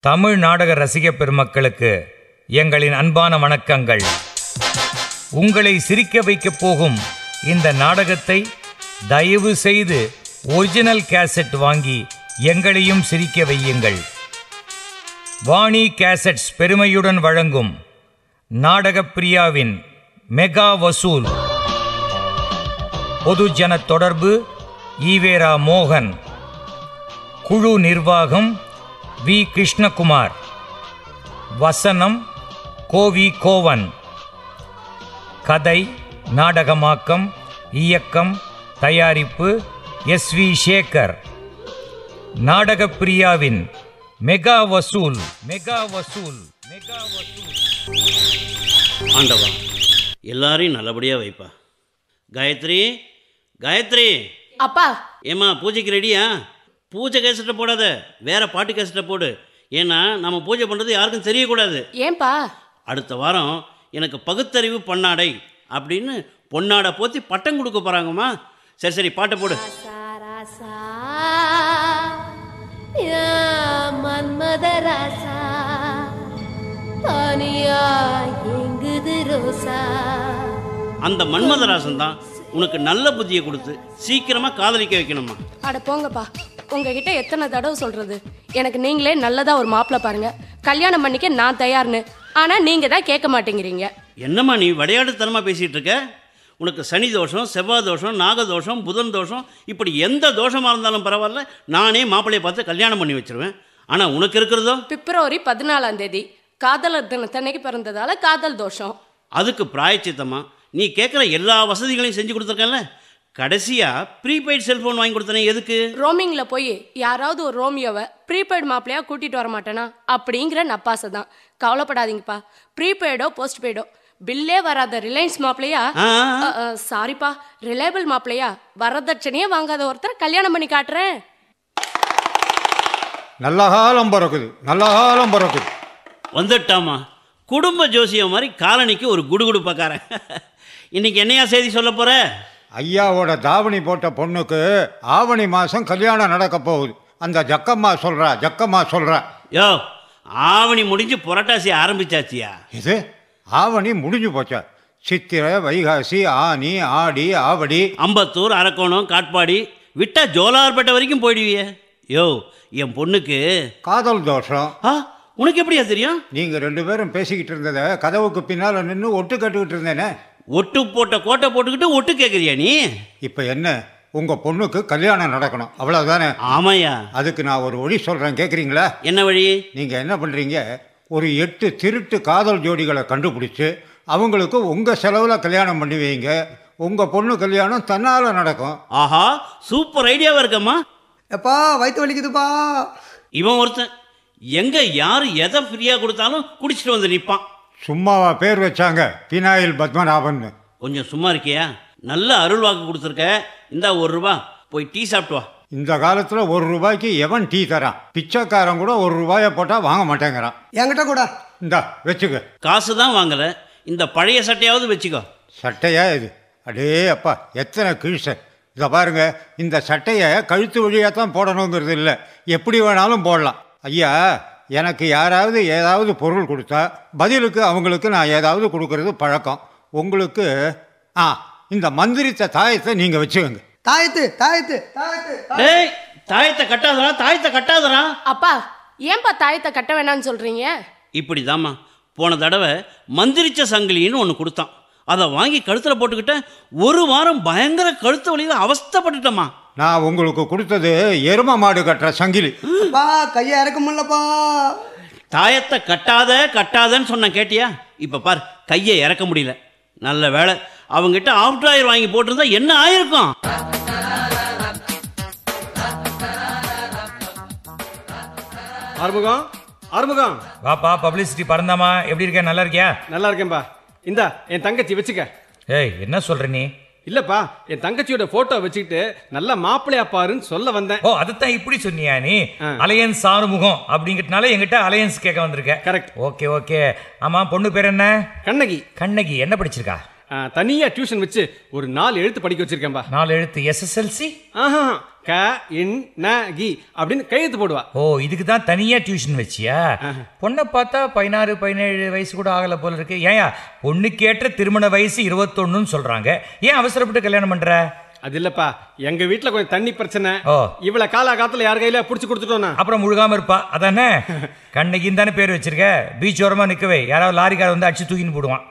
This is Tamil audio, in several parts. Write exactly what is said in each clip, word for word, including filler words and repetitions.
தமிழ் நாடக ரசிக பெருமக்களுக்கு எங்களின் அன்பான வணக்கங்கள். உங்களை சிரிக்க வைக்கப் போகும் இந்த நாடகத்தை தயவு செய்து ஒரிஜினல் கேசட் வாங்கி எங்களையும் சிரிக்க வையுங்கள். வாணி கேசட்ஸ் பெருமையுடன் வழங்கும் நாடகப்பிரியாவின் மெகா வசூல். பொதுஜன தொடர்பு ஈவேரா மோகன். குழு நிர்வாகம் வி கிருஷ்ணகுமார். வசனம் கோவி கோவன். கதை, நாடகமாக்கம், இயக்கம், தயாரிப்பு எஸ் வி சேகர். நாடகப்பிரியாவின் மெகா வசூல் மெகா வசூல் மெகா வசூல். ஆண்டவா, எல்லாரையும் நல்லபடியா வைப்பா. காயத்ரி, காயத்ரி. அப்பா. ஏம்மா, பூஜைக்கு ரெடியா? பூஜை கேசட்டை போடாத, வேற பாட்டு கேசட்டை போடு. ஏன்னா நம்ம பூஜை பண்ணுறது யாருக்கும் தெரியக்கூடாது. ஏன்பா? அடுத்த வாரம் எனக்கு பகுத்தறிவு பொன்னாடை அப்படின்னு பொன்னாடை போத்தி பட்டம் கொடுக்க போகிறாங்கம்மா. சரி சரி, பாட்டை போடு. அந்த மன்மதராசன் தான் உனக்கு நல்ல புத்தியை கொடுத்து சீக்கிரமா காதலிக்க வைக்கணுமா? அட போங்கப்பா, உங்ககிட்ட எத்தனை தடவை சொல்றது? எனக்கு நீங்களே நல்லதா ஒரு மாப்பிள்ளை பாருங்க, கல்யாணம் பண்ணிக்க நான் தயார்னு. ஆனா நீங்க தான் கேட்க மாட்டேங்கிறீங்க. என்னம்மா நீ விளையாட்டுத்தனமா பேசிட்டு இருக்க? உனக்கு சனி தோஷம், செவ்வாய் தோஷம், நாகதோஷம், புதன் தோஷம், இப்படி எந்த தோஷமா இருந்தாலும் பரவாயில்ல, நானே மாப்பிள்ளையை பார்த்து கல்யாணம் பண்ணி வச்சிருவேன். ஆனா உனக்கு இருக்கிறதோ பிப்ரவரி பதினாலாம் தேதி காதலர் தினத்தன்னைக்கு பிறந்ததால காதல் தோஷம். அதுக்கு பிராயச்சித்தமா நீ கேட்குற எல்லா வசதிகளையும் செஞ்சு கொடுத்துருக்கேன்ல. கடைசியா ப்ரீபெய்ட் செல்போன் வாங்கி கொடுத்தனே, எதுக்கு? ரோமிங்ல போய் யாராவது ஒரு ரோமியோவை ப்ரீபெய்ட் மாப்பிளையா கூட்டிட்டு வர மாட்டேனா அப்படிங்கிற நப்பாசை தான். கவலைப்படாதீங்கப்பா, ப்ரீபெய்டோ போஸ்ட் பெய்டோ பில்லே வராத ரிலையன்ஸ் மாப்பிளையா, சாரிப்பா ரிலையபிள் மாப்பிளையா, வரதட்சணையே வாங்காத ஒருத்தர் கல்யாணம் பண்ணி காட்டுறேன். நல்ல காலம் பிறக்குது, நல்ல காலம் பிறக்குது. வந்துட்டாமா, குடும்ப ஜோசியம் மாதிரி காலனிக்கு ஒரு குடுகுடு பக்காரன். இன்னைக்கு என்னையா செய்தி சொல்ல போற? ஐயாவோட தாவணி போட்ட பொண்ணுக்கு ஆவணி மாதம் கல்யாணம் நடக்க போகுது. அந்த ஜக்கம்மா சொல்கிறா, ஜக்கம்மா சொல்கிறா. யோ, ஆவணி முடிஞ்சு புரட்டாசி ஆரம்பிச்சாச்சியா? இது ஆவணி முடிஞ்சு போச்சா? சித்திரை, வைகாசி, ஆனி, ஆடி, ஆவடி, அம்பத்தூர், அரக்கோணம், காட்பாடி, விட்டா ஜோலார்பேட்டை வரைக்கும் போயிடுவியே. யோ, என் பொண்ணுக்கு காதல் தோஷம். ஆ, உனக்கு எப்படியா தெரியும்? நீங்கள் ரெண்டு பேரும் பேசிக்கிட்டு இருந்ததை கதவுக்கு பின்னால் நின்று ஒட்டு கட்டுக்கிட்டு இருந்தேனே. ஒட்டு போட்ட கோட்டை போட்டுக்கிட்டு ஒட்டு கேட்குறியா நீ? இப்போ என்ன, உங்கள் பொண்ணுக்கு கல்யாணம் நடக்கணும், அவ்வளோதானே? ஆமாய்யா. அதுக்கு நான் ஒரு வழி சொல்கிறேன், கேட்குறீங்களா? என்ன வழி? நீங்கள் என்ன பண்ணுறீங்க, ஒரு எட்டு திருட்டு காதல் ஜோடிகளை கண்டுபிடிச்சி அவங்களுக்கு உங்கள் செலவில் கல்யாணம் பண்ணி வைங்க. உங்கள் பொண்ணு கல்யாணம் தன்னால் நடக்கும். ஆஹா, சூப்பர் ஐடியாவாக இருக்கம்மா. எப்பா வயிற்று வலிக்குதுப்பா. இவன் ஒருத்தன் எங்க யாரு எதை ஃப்ரீயா கொடுத்தாலும் குடிச்சிட்டு வந்து நிற்பான். சும்மாவா பேர் வச்சாங்க, பினாயில் பத்மநாபன்? கொஞ்சம் சும்மா இருக்கியா? நல்ல அருள் வாக்கு கொடுத்துருக்க. இந்தா ஒரு ரூபா, போய் டீ சாப்பிட்டு வா. இந்த காலத்தில் ஒரு ரூபாய்க்கு எவன் டீ தரான்? பிச்சைக்காரன் கூட ஒரு ரூபாயை போட்டால் வாங்க மாட்டேங்கிறான். என்கிட்ட கூட இந்தா வச்சுக்க. காசு தான் வாங்கலை, இந்த பழைய சட்டையாவது வச்சுக்கோ. சட்டையா இது? அடே அப்பா, எத்தனை கிழிச்ச. இதை பாருங்க, இந்த சட்டையை கழுத்து வழியாக தான் போடணுங்கிறது இல்லை, எப்படி வேணாலும் போடலாம். ஐயா, எனக்கு யாராவது ஏதாவது பொருள் கொடுத்தா பதிலுக்கு அவங்களுக்கு நான் ஏதாவது கொடுக்கறது பழக்கம். உங்களுக்கு ஆ இந்த மந்திரித்த தாயத்தை நீங்கள் வச்சுக்கோங்க. தாயத்து தாயத்து தாயத்து டேய், தாயத்தை கட்டாதரா, தாயத்தை கட்டாதரா. அப்பா, ஏன்பா தாயத்தை கட்ட வேணாம்னு சொல்றீங்க? இப்படி தாம்மா, போன தடவை மந்திரிச்ச சங்கிலின்னு ஒன்று கொடுத்தான். அதை வாங்கி கழுத்தில் போட்டுக்கிட்ட ஒரு வாரம் பயங்கர கழுத்து வலியில் அவஸ்தைப்பட்டுட்டம்மா. நான் உங்களுக்கு கொடுத்தது எரும மாடு கட்டுற சங்கிலி. பா, கையை இறக்க முடியலப்பா. தாயத்தை கட்டாத கட்டாதன்னு சொன்ன கேட்டியா? இப்போ பார், கையை இறக்க முடியல. நல்ல வேலை, அவங்ககிட்ட ஆஃப்டர் ஆயர் வாங்கி போட்டிருந்தா என்ன ஆயிருக்கும்? ஆறுமுகம், ஆறுமுகம். வாப்பா, பப்ளிசிட்டி பறந்தாமா, எப்படி இருக்க? நல்லா இருக்கியா? நல்லா இருக்கேன்பா. இந்தா என் தங்கச்சி வச்சுக்க. ஏய், என்ன சொல்ற நீ? இல்லப்பா, என் தங்கச்சியோட போட்டோ வச்சுக்கிட்டு நல்ல மாப்பிள்ளையா பாருன்னு சொல்ல வந்தேன். ஓ, அதுதான் இப்படி சொன்னியா நீ? அலையன்ஸ் ஆறுமுகம் அப்படிங்கிறதுனால என்கிட்ட அலையன்ஸ் கேட்க வந்திருக்க. கரெக்ட். Okay okay. ஆமா, பொண்ணு பேர் என்ன? கண்ணகி. கண்ணகி என்ன படிச்சிருக்கா? தனியா டியூஷன் வச்சு ஒரு நாலு எழுத்து படிக்க வச்சிருக்கேன்பா. நாலு எழுத்து? எஸ்எஸ்எல்சி? ஆஹா, க இன் ந கி அப்படின்னு கையெழுத்து போடுவா. ஓ, இதுக்கு தான் தனியா டியூஷன் வச்சியா? பொண்ணை பார்த்தா பதினாறு பதினேழு வயசு கூட ஆகல போல இருக்கு. ஏயா பொண்ணுக்கு ஏற்ற திருமண வயசு இருபத்தொன்னுன்னு சொல்றாங்க, ஏன் அவசரப்பட்டு கல்யாணம் பண்ற? அது இல்லப்பா, எங்க வீட்டுல கொஞ்சம் தண்ணி பிரச்சனை. ஓ, இவள காலா காலத்துல யார் கையில புடிச்சு கொடுத்துட்டோம்னா அப்புறம் முழுகாம இருப்பா. அதானே கண்ணகின்னு தானே பேர் வச்சிருக்க. பீச் ஓரமா நிக்கவே, யாராவது லாரிக்கார வந்து அடிச்சு தூக்கின்னு போடுவான்.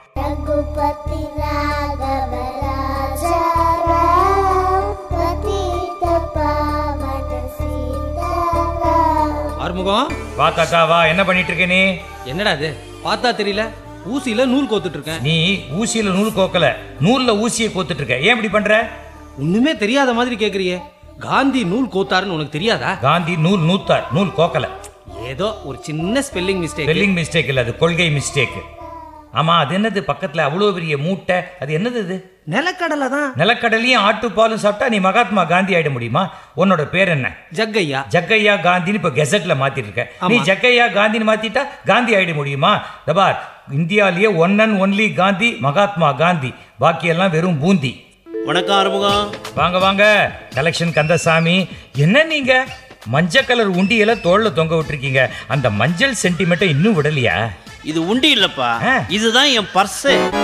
ஆறுமுகம், வா தாத்தா வா. என்ன பண்ணிட்டு இருக்க நீ? என்னடா இது பார்த்தா தெரியல, ஊசியில நூல் கோத்துட்டு இருக்கேன். நீ ஊசியில நூல் கோக்கல, நூல்ல ஊசியை கோத்துட்டு இருக்க. ஏன் இப்படி பண்ற? ஒண்ணுமே தெரியாத மாதிரி கேக்குறியே. காந்தி நூல் கோத்தாருன்னு உனக்கு தெரியாதா? காந்தி நூல் நூத்தார், நூல் கோக்கல. ஏதோ ஒரு சின்ன ஸ்பெல்லிங் மிஸ்டேக். ஸ்பெல்லிங் மிஸ்டேக் இல்ல, அது கொள்கை மிஸ்டேக். ஆமா, அது என்னது பக்கத்துல அவ்வளவு பெரிய மூட்டை? அது என்னது? இது நிலக்கடலை தான். நிலக்கடலையும் ஆட்டுப்பாலும் சாப்பிட்டா நீ மகாத்மா காந்தி ஆயிட முடியுமா? உன்னோட பேர் என்ன? ஜக்கையா. ஜக்கையா காந்தின்னு இப்ப கெசட்ல மாத்திட்டு இருக்க. நீ ஜக்கையா காந்தின்னு மாத்திட்டா காந்தி ஆயிட முடியுமா? தபார், இந்தியாலேயே one and only Gandhi Mahatma Gandhi, பாக்கி எல்லாம் வெறும் பூந்தி. வணக்கம் ஆறுமுகம். வாங்க வாங்க. கலெக்ஷன் கந்தசாமி. என்ன நீங்க மஞ்சள் கலர் உண்டியல தோல்ல தொங்க விட்டுருக்கீங்க, அந்த மஞ்சள் சென்டிமெண்ட்டை இன்னும் விடலையா? இது உண்டி இல்லப்பா, இதுதான் என் பர்ஸ்.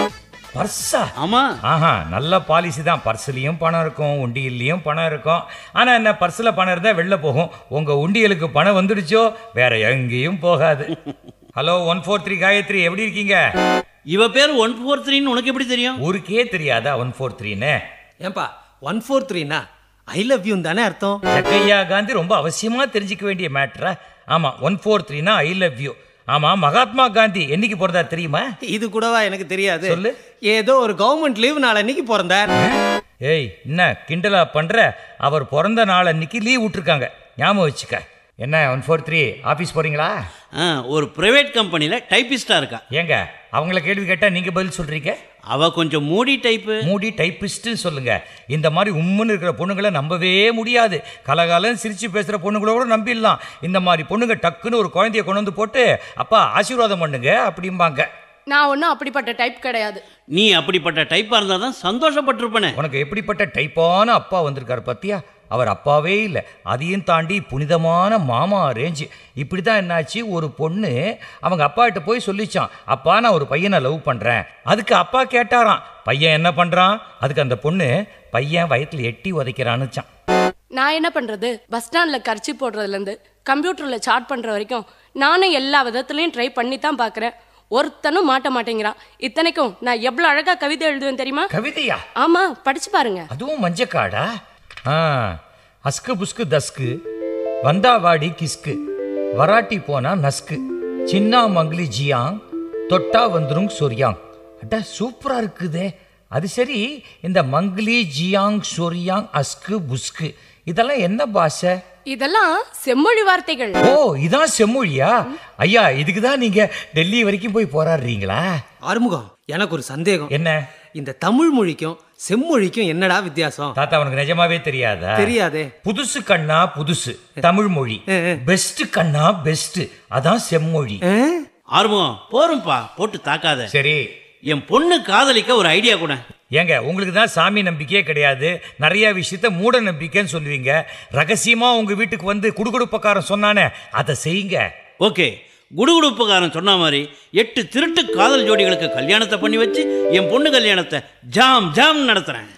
பர்ஸா? ஆமா. ஆஹா, நல்ல பாலிசி தான். பர்ஸ்லயும் பணம் இருக்கும், உண்டியல்லையும் பணம் இருக்கும். ஆனா என்ன, பர்ஸ்ல பணம் இருந்தா வெளில போகும். உங்க உண்டியலுக்கு பணம் வந்துடுச்சோ வேற எங்கேயும் போகாது. Hello one four three Gayathri, எப்படி இருக்கீங்க? இவ பேர் ஒன் ஃபோர் த்ரீன்னு உனக்கு எப்படி தெரியும்? ஊருக்கே தெரியாதா ஒன் ஃபோர் த்ரீன்னு? ஏன்பா ஒன் ஃபோர் த்ரீனா ஐ லவ் யூ தானே அர்த்தம்? ஜக்கையா காந்தி ரொம்ப அவசியமா தெரிஞ்சுக்க வேண்டிய மேட்டரா? ஆமா, ஒன் ஃபோர் த்ரீனா ஐ லவ் யூ. ஆமா, மகாத்மா காந்தி என்னைக்கு பிறந்தா தெரியுமா? இது கூடவா எனக்கு தெரியாது. சொல்லு. ஏதோ ஒரு கவர்மெண்ட் லீவ் நாள் அன்னைக்கு பிறந்தார். ஏய், என்ன கிண்டலா பண்ற? அவர் பிறந்த நாள் அன்னைக்கு லீவ் விட்டுருக்காங்க, ஞாபகம் வச்சுக்க. என்ன ஒன் ஃபோர் த்ரீ ஆஃபீஸ் போறீங்களா? ஒரு பிரைவேட் கம்பெனியில் டைப்பிஸ்டா இருக்கா. ஏங்க அவங்கள கேள்வி கேட்டா நீங்க பதில் சொல்றீங்க? அவ கொஞ்சம் மூடி டைப்பு. மூடி டைப்பிஸ்ட்னு சொல்லுங்க. இந்த மாதிரி உம்முன்னு இருக்கிற பொண்ணுங்களை நம்பவே முடியாது. கலகாலம் சிரிச்சு பேசுற பொண்ணுங்களோட நம்பிடலாம். இந்த மாதிரி பொண்ணுங்க டக்குன்னு ஒரு குழந்தைய கொண்டு வந்து போட்டு அப்பா ஆசீர்வாதம் பண்ணுங்க அப்படிம்பாங்க. நான் ஒன்றும் அப்படிப்பட்ட டைப் கிடையாது. நீ அப்படிப்பட்ட டைப்பா இருந்தா தான் சந்தோஷப்பட்டிருப்பனே. உனக்கு எப்படிப்பட்ட டைப்பான அப்பா வந்திருக்காரு பத்தியா? அவர் அப்பாவே இல்லை, அதையும் தாண்டி புனிதமான மாமா ரேஞ்சு. இப்படி தான் என்னாச்சு, ஒரு பொண்ணு அவங்க அப்பா கிட்ட போய் சொல்லிச்சான், அப்பா நான் ஒரு பையனை லவ் பண்ணுறேன். அதுக்கு அப்பா கேட்டாராம், பையன் என்ன பண்ணுறான்? அதுக்கு அந்த பொண்ணு, பையன் வயிற்றுல எட்டி உதைக்கிறான்னுச்சான். நான் என்ன பண்ணுறது, பஸ் ஸ்டாண்டில் கர்ச்சி போடுறதுலேருந்து கம்ப்யூட்டரில் சாட் பண்ணுற வரைக்கும் நானும் எல்லா விதத்துலையும் ட்ரை பண்ணி தான் பார்க்குறேன். ஒருத்தனும் மாட்ட மாட்டேங்கிறான். இத்தனைக்கும் நான் எவ்வளோ அழகாக கவிதை எழுதுவேன் தெரியுமா? கவிதையா? ஆமாம், படிச்சு பாருங்க. அதுவும் மஞ்சக்காடா? ஆ, அஸ்கு புஸ்கு தஸ்கு வந்தா வாடி கிஸ்கு வராட்டி போனா நஸ்கு சின்னா மங்களி ஜியாங் தொட்டா வந்துரும் சொரியாங். அட்டா சூப்பரா இருக்குதே. அது சரி, இந்த மங்களி ஜியாங் சொரியாங் அஸ்கு புஸ்கு இதெல்லாம் என்ன பாஷை? இதெல்லாம் செம்மொழி வார்த்தைகள். ஓ, இதான் செம்மொழியா? ஐயா, இதுக்கு தான் நீங்க டெல்லி வரைக்கும் போய் போராடுறீங்களா? ஆறுமுகம், எனக்கு ஒரு சந்தேகம். என்ன? இந்த தமிழ் மொழிக்கும் செம்மொழிக்கும் என்னடா வித்தியாசம்? தாத்தா உனக்கு நிஜமாவே தெரியாதா? தெரியாதே. புதுசு கண்ணா புதுசு தமிழ் மொழி, பெஸ்ட் கண்ணா பெஸ்ட் அதான் செம்மொழி. ஆறுமுகம் போரும்பா, போட்டு தாக்காத. சரி, என் பொண்ணு காதலிக்க ஒரு ஐடியா கூட. ஏங்க உங்களுக்கு தான் சாமி நம்பிக்கையே கிடையாது, நிறைய விஷயத்த மூட நம்பிக்கைன்னு சொல்லுவீங்க. ரகசியமா உங்க வீட்டுக்கு வந்து குடுகுடுப்பக்காரன் சொன்னானே, அதை செய்யுங்க. ஓகே, குடுகுடுப்புக்காரன் சொன்ன மாதிரி எட்டு திருட்டு காதல் ஜோடிகளுக்கு கல்யாணத்தை பண்ணி வச்சு என் பொண்ணு கல்யாணத்தை ஜாம் ஜாம் நடத்துறேன்.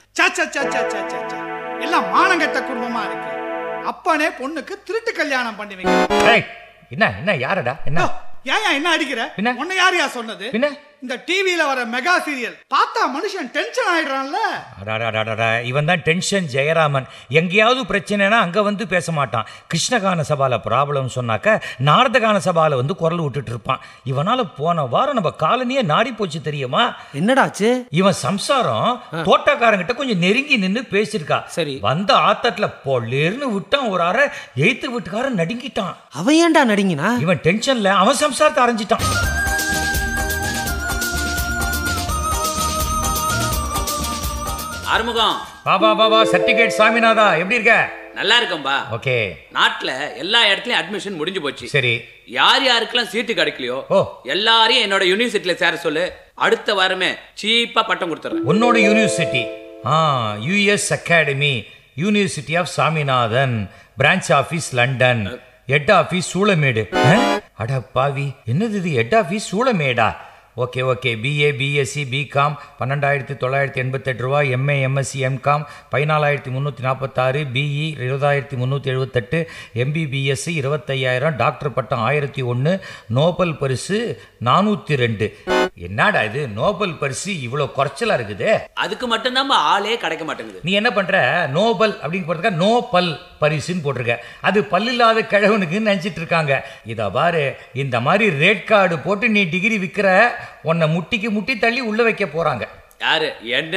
எல்லாம் மானங்கட்ட குடும்பமா இருக்கு. அப்பனே பொண்ணுக்கு திருட்டு கல்யாணம் பண்ணி வைக்க. என்ன என்ன யாரடா? என்ன ஏன் என்ன அடிக்கிற? உன்னை யார் யா சொன்னது? இந்த டிவியில வர மெகா சீரியல் பார்த்தா மனுஷன் டென்ஷன் ஆயிடுறான்ல. இவன் தான் டென்ஷன் ஜெயராமன். எங்கேயாவது பிரச்சனைனா அங்க வந்து பேச மாட்டான். கிருஷ்ணகான சபால ப்ராப்ளம் சொன்னாக்க நாரதகான சபால வந்து குரல் விட்டுட்டு இருப்பான். இவனால போன வாரம் நம்ம காலனியே நாடி போச்சு தெரியுமா? என்னடாச்சு? இவன் சம்சாரம் தோட்டக்காரங்கிட்ட கொஞ்சம் நெருங்கி நின்று பேசிருக்கா. சரி, வந்த ஆத்தத்துல பொல்லேர்னு விட்டான். ஒரு அரை எய்த்து வீட்டுக்காரன் நடுங்கிட்டான். அவன் ஏன்டா நடுங்கினா? இவன் டென்ஷன்ல அவன் சம்சாரத்தை அரைஞ்சிட்டான். ஆறுமுகம், பாபா பாபா சர்டிபிகேட் சாமிநாதா, எப்படி இருக்க? நல்லா இருக்கம்பா. ஓகே. நாட்டுல எல்லா இடத்துலயும் அட்மிஷன் முடிஞ்சு போச்சு. சரி, யார் யாருக்கெல்லாம் சீட்டு கிடைக்கலையோ எல்லாரையும் என்னோட யூனிவர்சிட்டியில சேர சொல்லு. அடுத்த வாரமே சீப்பா பட்டம் கொடுத்துறேன். உன்னோட யூனிவர்சிட்டி? ஆ, US academy. University of Saminathan, branch office London, head office Choolaimedu. அட பாவி, என்னது இது ஹெட் ஆஃபீஸ் சூளமேடா? Okay okay BA BSc BCom பன்னெண்டாயிரத்தி தொள்ளாயிரத்தி எண்பத்தெட்டு ரூபா, எம்ஏ எம்எஸ்சி எம்காம் பதினாலாயிரத்தி முந்நூற்றி நாற்பத்தாறு, பிஇ இருபதாயிரத்தி முந்நூற்றி எழுபத்தெட்டு, எம்பிபிஎஸ்சி இருபத்தையாயிரம், டாக்டர் பட்டம் ஆயிரத்தி ஒன்று, நோபல் பரிசு நானூற்றி ரெண்டு. என்னடா இது நோபல் பரிசு இவ்வளோ குறைச்சலா இருக்குது? அதுக்கு மட்டும்தான் ஆளே கிடைக்க மாட்டேங்குது. நீ என்ன பண்ற, நோபல் அப்படின்னு போட்டிருக்க, நோ பல் பரிசுன்னு போட்டிருக்க. அது பல்லில்லாத கிழவனுக்கு நினைச்சிட்டு இருக்காங்க. இதை பாரு, இந்த மாதிரி ரேட் கார்டு போட்டு நீ டிகிரி விற்கிற, உன்னை முட்டிக்கு முட்டி தள்ளி உள்ள வைக்க போறாங்க. யாரு என்ன?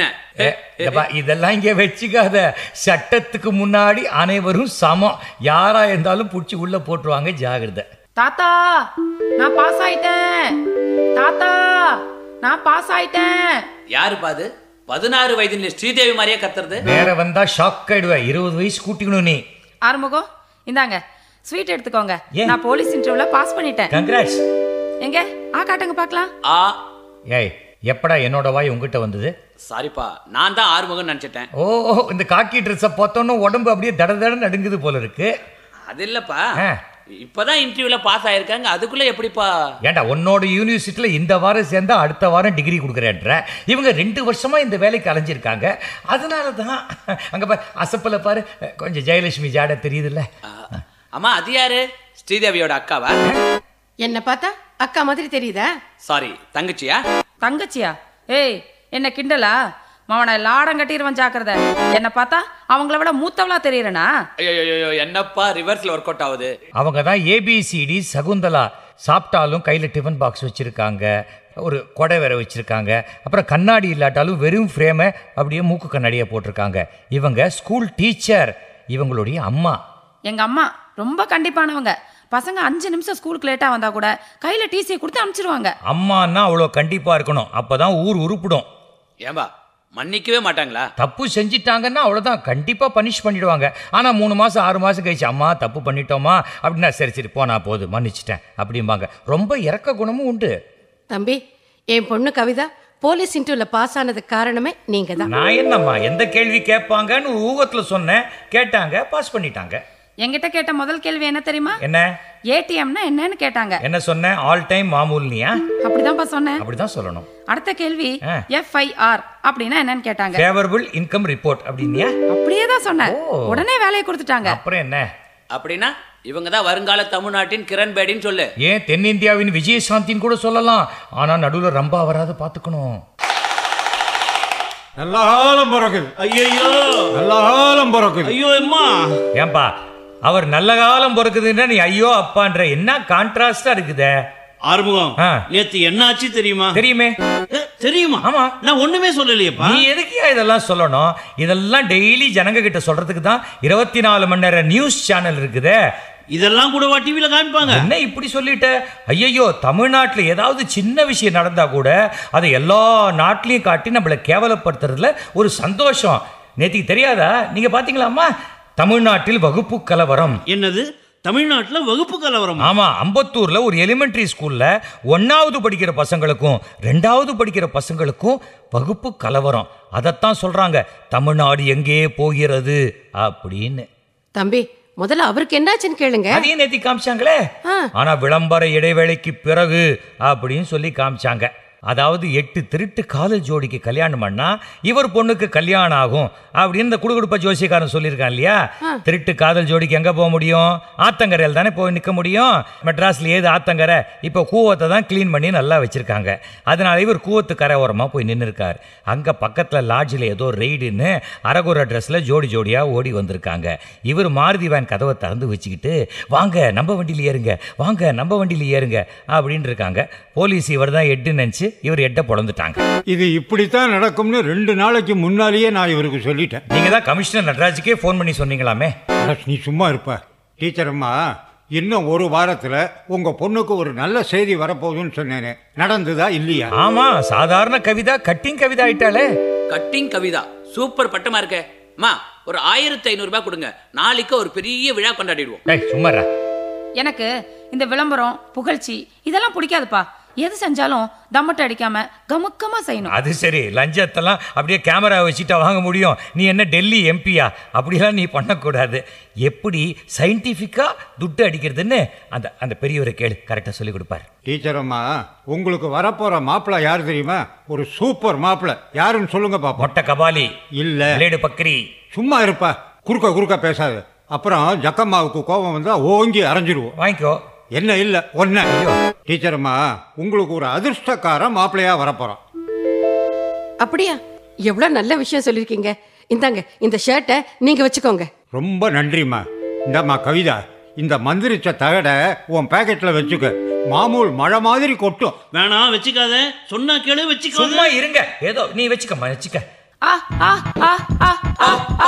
இதெல்லாம் இங்க வச்சுக்காத. சட்டத்துக்கு முன்னாடி அனைவரும் சமம். யாரா இருந்தாலும் புடிச்சு உள்ள போட்டுருவாங்க, ஜாகிரதை. தாத்தா நான் பாஸ் ஆயிட்டேன். தாத்தா நான் பாஸ் ஆயிட்டேன். யாரு பாது? பதினாறு வயதுல ஸ்ரீதேவி மாதிரியே கத்துறது. வேற வந்தா ஷாக் ஆயிடுவேன். இருபது வயசு கூட்டிக்கணும் நீ. ஆறுமுகம் இந்தாங்க ஸ்வீட் எடுத்துக்கோங்க. நான் போலீஸ் இன்டர்வியூல பாஸ் பண்ணிட்டேன். கங்க்ராட்ஸ். எங்க ஆ காட்டுங்க பார்க்கலாம். ஆ ஏய், எப்படா என்னோட வாய் உங்ககிட்ட வந்தது? சாரிப்பா, நான் தான் ஆறுமுகம் நினைச்சிட்டேன். ஓ, இந்த காக்கி ட்ரெஸ்ஸை பார்த்தோன்னு உடம்பு அப்படியே தட தட நடுங்குது போல இருக்கு. அது இல்லப்பா, இப்பதான் இன்டர்வியூல பாஸ் ஆயிருக்காங்க, அதுக்குள்ள எப்படிப்பா? ஏண்டா உன்னோட யூனிவர்சிட்டியில இந்த வாரம் சேர்ந்தா அடுத்த வாரம் டிகிரி கொடுக்குறேன்ற. இவங்க ரெண்டு வருஷமா இந்த வேலைக்கு அலைஞ்சிருக்காங்க. அதனால தான் அங்க பாரு, அசப்பல பாரு, கொஞ்சம் ஜெயலட்சுமி ஜாட தெரியுதுல்ல. அம்மா அது யாரு? ஸ்ரீதேவியோட அக்காவா? என்ன பார்த்தா அக்கா மாதிரி தெரியுதா? சாரி, தங்கச்சியா? தங்கச்சியா? ஏய் என்ன கிண்டலா? மவனை லாடம் கட்டிடுவன், ஜாக்கிரதை. என்ன பார்த்தா அவங்கள விட மூத்தவளா தெரியறனா? ஐயோ, என்னப்பா ரிவர்ஸ்ல ஒர்க் அவுட் ஆகுது? அவங்க தான் ஏபிசிடி சகுந்தலா. சாப்பிட்டாலும் கையில டிஃபன் பாக்ஸ் வச்சிருக்காங்க, ஒரு கொடை வேற வச்சிருக்காங்க. அப்புறம் கண்ணாடி இல்லாட்டாலும் வெறும் ஃப்ரேமை அப்படியே மூக்கு கண்ணாடியை போட்டிருக்காங்க. இவங்க ஸ்கூல் டீச்சர், இவங்களுடைய அம்மா. எங்க அம்மா ரொம்ப கண்டிப்பானவங்க. பசங்க அஞ்சு நிமிஷம் ஸ்கூலுக்கு லேட்டா வந்தா கூட கையில டிசியை கொடுத்து அனுப்பிச்சிருவாங்க. அம்மான்னா அவ்வளோ கண்டிப்பா இருக்கணும், அப்பதான் ஊர் உருப்பிடும். ஏம்பா மன்னிக்கவே மாட்டாங்களா? தப்பு செஞ்சிட்டாங்கன்னா அவ்வளோதான், கண்டிப்பா பனிஷ் பண்ணிடுவாங்க. ஆனா மூணு மாசம் ஆறு மாசம் கழிச்சு அம்மா தப்பு பண்ணிட்டோமா அப்படின்னா சரி சரி போனா போது மன்னிச்சிட்டேன் அப்படிம்பாங்க. ரொம்ப இறக்க குணமும் உண்டு. தம்பி, என் பொண்ணு கவிதா போலீஸ் இன்டர்வியூல பாஸ் ஆனதுக்கு காரணமே நீங்க தான். நான் என்னம்மா எந்த கேள்வி கேட்பாங்கன்னு ஊகத்துல சொன்னேன், கேட்டாங்க, பாஸ் பண்ணிட்டாங்க. என்கிட்ட கேட்ட முதல் கேள்வி என்ன தெரியுமா? என்ன? ஏடிஎம்னா என்னன்னு கேட்டாங்க. என்ன சொன்னேன்? All time மாமூல்னியா? அப்படிதான்ப்பா சொன்னேன். அப்படிதான் சொல்லணும். அடுத்த கேள்வி எஃப்ஐஆர் அப்படின்னா என்னன்னு கேட்டாங்க. ஃபேவரபிள் இன்கம் ரிப்போர்ட் அப்படினியா? அப்படியே தான் சொன்னேன். உடனே வேலையை கொடுத்துட்டாங்க. அப்புறம் என்ன? அப்படின்னா இவங்க தான் வருங்கால தமிழ்நாட்டின் கிரண் பேடின்னு சொல்லு. ஏன் தென்னிந்தியாவின் விஜயசாந்தின்னு கூட சொல்லலாம். ஆனா நடுவில் ரம்பா வராது பாத்துக்கணும். நல்ல காலம் பிறக்குது. ஐயோ, நல்ல காலம் பிறக்குது. ஐயோ அம்மா. ஏன்பா அவர் நல்ல காலம் பிறக்குதுன்னா நீ ஐயோ அப்பான்ற, என்ன கான்ட்ராஸ்டா இருக்குதே. ஆறுமுகம், நேத்து என்ன ஆச்சு தெரியுமா? தெரியுமே. தெரியுமா? ஆமா, நான் ஒண்ணுமே சொல்லலையேப்பா. நீ எதுக்கியா இதெல்லாம் சொல்லணும்? இதெல்லாம் டெய்லி ஜனங்க கிட்ட சொல்றதுக்கு தான் இருபத்தி நாலு மணி நேரம் நியூஸ் சேனல் இருக்குதே. இதெல்லாம் கூட டிவில காமிப்பாங்க. என்ன இப்படி சொல்லிட்ட? ஐயோ, தமிழ்நாட்டில் ஏதாவது சின்ன விஷயம் நடந்தா கூட அதை எல்லா நாட்டிலையும் காட்டி நம்மளை கேவலப்படுத்துறதுல ஒரு சந்தோஷம். நேத்திக்கு தெரியாதா? நீங்க பாத்தீங்களாமா? தமிழ்நாட்டில் வகுப்பு கலவரம். என்னது? தமிழ்நாட்டில் வகுப்பு கலவரம்? ஆமா, அம்பத்தூர்ல ஒரு எலிமெண்டரி ஸ்கூல்ல ஒன்னாவது படிக்கிற பசங்களுக்கும் ரெண்டாவது படிக்கிற பசங்களுக்கும் வகுப்பு கலவரம். அதைத்தான் சொல்றாங்க தமிழ்நாடு எங்கே போகிறது அப்படின்னு. தம்பி, முதல்ல அவருக்கு என்னாச்சுன்னு கேளுங்க. அதையும் நேத்தி காமிச்சாங்களே. ஆனா விளம்பர இடைவேளைக்கு பிறகு அப்படின்னு சொல்லி காமிச்சாங்க. அதாவது எட்டு திருட்டு காதல் ஜோடிக்கு கல்யாணம் பண்ணா இவர் பொண்ணுக்கு கல்யாணம் ஆகும் அப்படின்னு இந்த குடுகுடுப்ப ஜோசியக்காரன் சொல்லியிருக்கான் இல்லையா. திருட்டு காதல் ஜோடிக்கு எங்க போக முடியும்? ஆத்தங்கரையில் தானே போய் நிற்க முடியும். மெட்ராஸ்ல ஏது ஆத்தங்கரை? இப்போ கூவத்தை தான் கிளீன் பண்ணி நல்லா வச்சிருக்காங்க. அதனால இவர் கூவத்து கரை ஓரமாக போய் நின்று இருக்கார். அங்கே பக்கத்தில் லாட்ஜில் ஏதோ ரெய்டுன்னு அரகுர ட்ரெஸ்ல ஜோடி ஜோடியாக ஓடி வந்திருக்காங்க. இவர் மாருதி வேன் கதவை திறந்து வச்சுக்கிட்டு வாங்க நம்ம வண்டியில் ஏறுங்க, வாங்க நம்ம வண்டியில் ஏறுங்க அப்படின்னு இருக்காங்க. போலீஸ் இவர் தான் எட்டு நினச்சி இவர் எட்ட பொழந்துட்டாங்க. இது இப்படித்தான் நடக்கும்னு ரெண்டு நாளைக்கு முன்னாலேயே நான் இவருக்கு சொல்லிட்டேன். நீங்க தான் கமிஷனர் நடராஜுக்கே ஃபோன் பண்ணி சொன்னீங்களாமே. நீ சும்மா இருப்ப. டீச்சர் அம்மா, இன்னும் ஒரு வாரத்துல உங்க பொண்ணுக்கு ஒரு நல்ல செய்தி வரப்போகுதுன்னு சொன்னேனே, நடந்ததா இல்லையா? ஆமா, சாதாரண கவிதா கட்டிங் கவிதா ஆயிட்டாலே. கட்டிங் கவிதா சூப்பர் பட்டமா இருக்கே. அம்மா ஒரு ஆயிரத்தி ஐநூறு ரூபாய் கொடுங்க, நாளைக்கு ஒரு பெரிய விழா கொண்டாடிடுவோம். சும்மாரா. எனக்கு இந்த விளம்பரம் புகழ்ச்சி இதெல்லாம் பிடிக்காதுப்பா. எது செஞ்சாலும் தம்மட்டை அடிக்காம கமுக்கமா செய்யணும். அது சரி, லஞ்சத்தெல்லாம் அப்படியே கேமரா வச்சுட்டா வாங்க முடியும்? நீ என்ன டெல்லி எம்பியா? அப்படிலாம் நீ பண்ணக்கூடாது. எப்படி சயின்டிஃபிக்காக துட்டு அடிக்கிறதுன்னு அந்த அந்த பெரியவரை கேளு, கரெக்டாக சொல்லி கொடுப்பார். டீச்சர் அம்மா, உங்களுக்கு வரப்போகிற மாப்பிள்ளை யார் தெரியுமா? ஒரு சூப்பர் மாப்பிள்ளை. யாருன்னு சொல்லுங்க பாப்போம். மொட்டை கபாலி இல்லை, லேடு பக்ரி. சும்மா இருப்பா, குறுக்க குறுக்க பேசாது. அப்புறம் ஜக்கம்மாவுக்கு கோபம் வந்தால் ஓங்கி அரைஞ்சிடுவோம். வாங்கிக்கோ. என்ன இல்லை ஒன்று. டீச்சர் அம்மா, உங்களுக்கு ஒரு அதிர்ஷ்டக்கார மாப்பிள்ளையா வரப்போகிறான். அப்படியா? எவ்வளோ நல்ல விஷயம் சொல்லியிருக்கீங்க. இந்தாங்க, இந்த ஷர்ட்டை நீங்கள் வச்சுக்கோங்க. ரொம்ப நன்றிம்மா. இந்தம்மா கவிதா, இந்த மந்திரிச்ச தகட உன் பேக்கெட்டில் வச்சுக்க. மாமூல் மழை மாதிரி கொட்டும். வேணாம், வச்சுக்காத. சொன்னா கேளு, வச்சுக்கோ. சும்மா இருங்க. ஏதோ நீ வச்சுக்கம்மா, வச்சுக்க. ஆ ஆ ஆ ஆ ஆ ஆ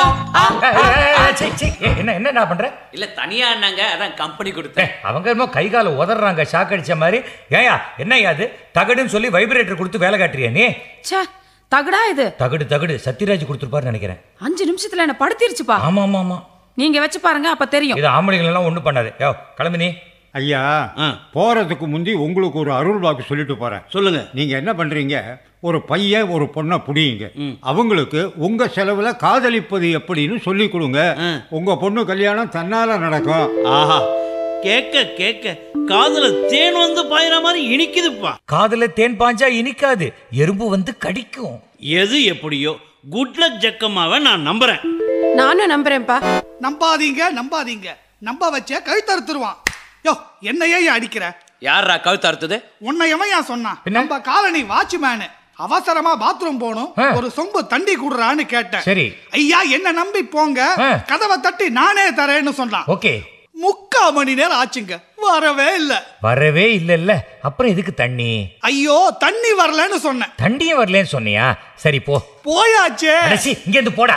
ஆ. என்ன என்ன பண்ற? இல்ல தனியா ஆனாங்க, அதான் கம்பெனி கொடுத்தேன். அவங்க என்னமோ கை கால உதறாங்க ஷாக் அடிச்ச மாதிரி. ஏயா என்ன அது தகடுன்னு சொல்லி வைப்ரேட்டர் கொடுத்து வேலை காட்டுறியா நீ? ச்சே, தகடா இது? தகடு தகடு சத்யராஜ் கொடுத்துருப்பாரு நினைக்கிறேன். அஞ்சு நிமிஷத்துல என்ன படுத்திருச்சுப்பா. ஆமா ஆமா ஆமா, நீங்க வச்சு பாருங்க, அப்ப தெரியும். இது ஆம்பளைகள் எல்லாம் ஒண்ணும் பண்ணாது. யோ கிளம்பி நீ. ஐயா, போறதுக்கு முந்தி உங்களுக்கு ஒரு அருள் வாக்கு சொல்லிட்டு போறேன். சொல்லுங்க. நீங்க என்ன பண்றீங்க? ஒரு பையன் ஒரு பொண்ணை புடியுங்க. அவங்களுக்கு உங்க செலவுல காதலிப்பது எப்படின்னு சொல்லி கொடுங்க. உங்க பொண்ணு கல்யாணம் தன்னால நடக்கும். ஆஹா, கேட்க கேட்க காதுல தேன் வந்து பாயிற மாதிரி இனிக்குதுப்பா. காதுல தேன் பாஞ்சா இனிக்காது, எறும்பு வந்து கடிக்கும். எது எப்படியோ குட் லக் ஜக்கம்மாவை நான் நம்புறேன். நானும் நம்புறேன்ப்பா. நம்பாதீங்க நம்பாதீங்க, நம்ப வச்ச கழுத்தறுத்துருவான். யோ, என்னையே அடிக்கிற? யாரா கழுத்து அறுத்தது? உன்னை எவன் ஏன் சொன்னான்? நம்ம காலனி வாட்ச்மேனு அவசரமா பாத்ரூம் போகணும், ஒரு சொம்பு தண்ணி குடுறான்னு கேட்டேன். சரி ஐயா, என்ன நம்பி போங்க, கதவை தட்டி நானே தரேன்னு சொன்னான். ஓகே, முக்கா மணி நேரம் ஆச்சுங்க, வரவே இல்ல. வரவே இல்ல இல்ல அப்புறம் எதுக்கு தண்ணி? ஐயோ, தண்ணி வரலன்னு சொன்னேன். தண்ணியும் வரலன்னு சொன்னியா? சரி போ. போயாச்சே. இங்க இருந்து போடா.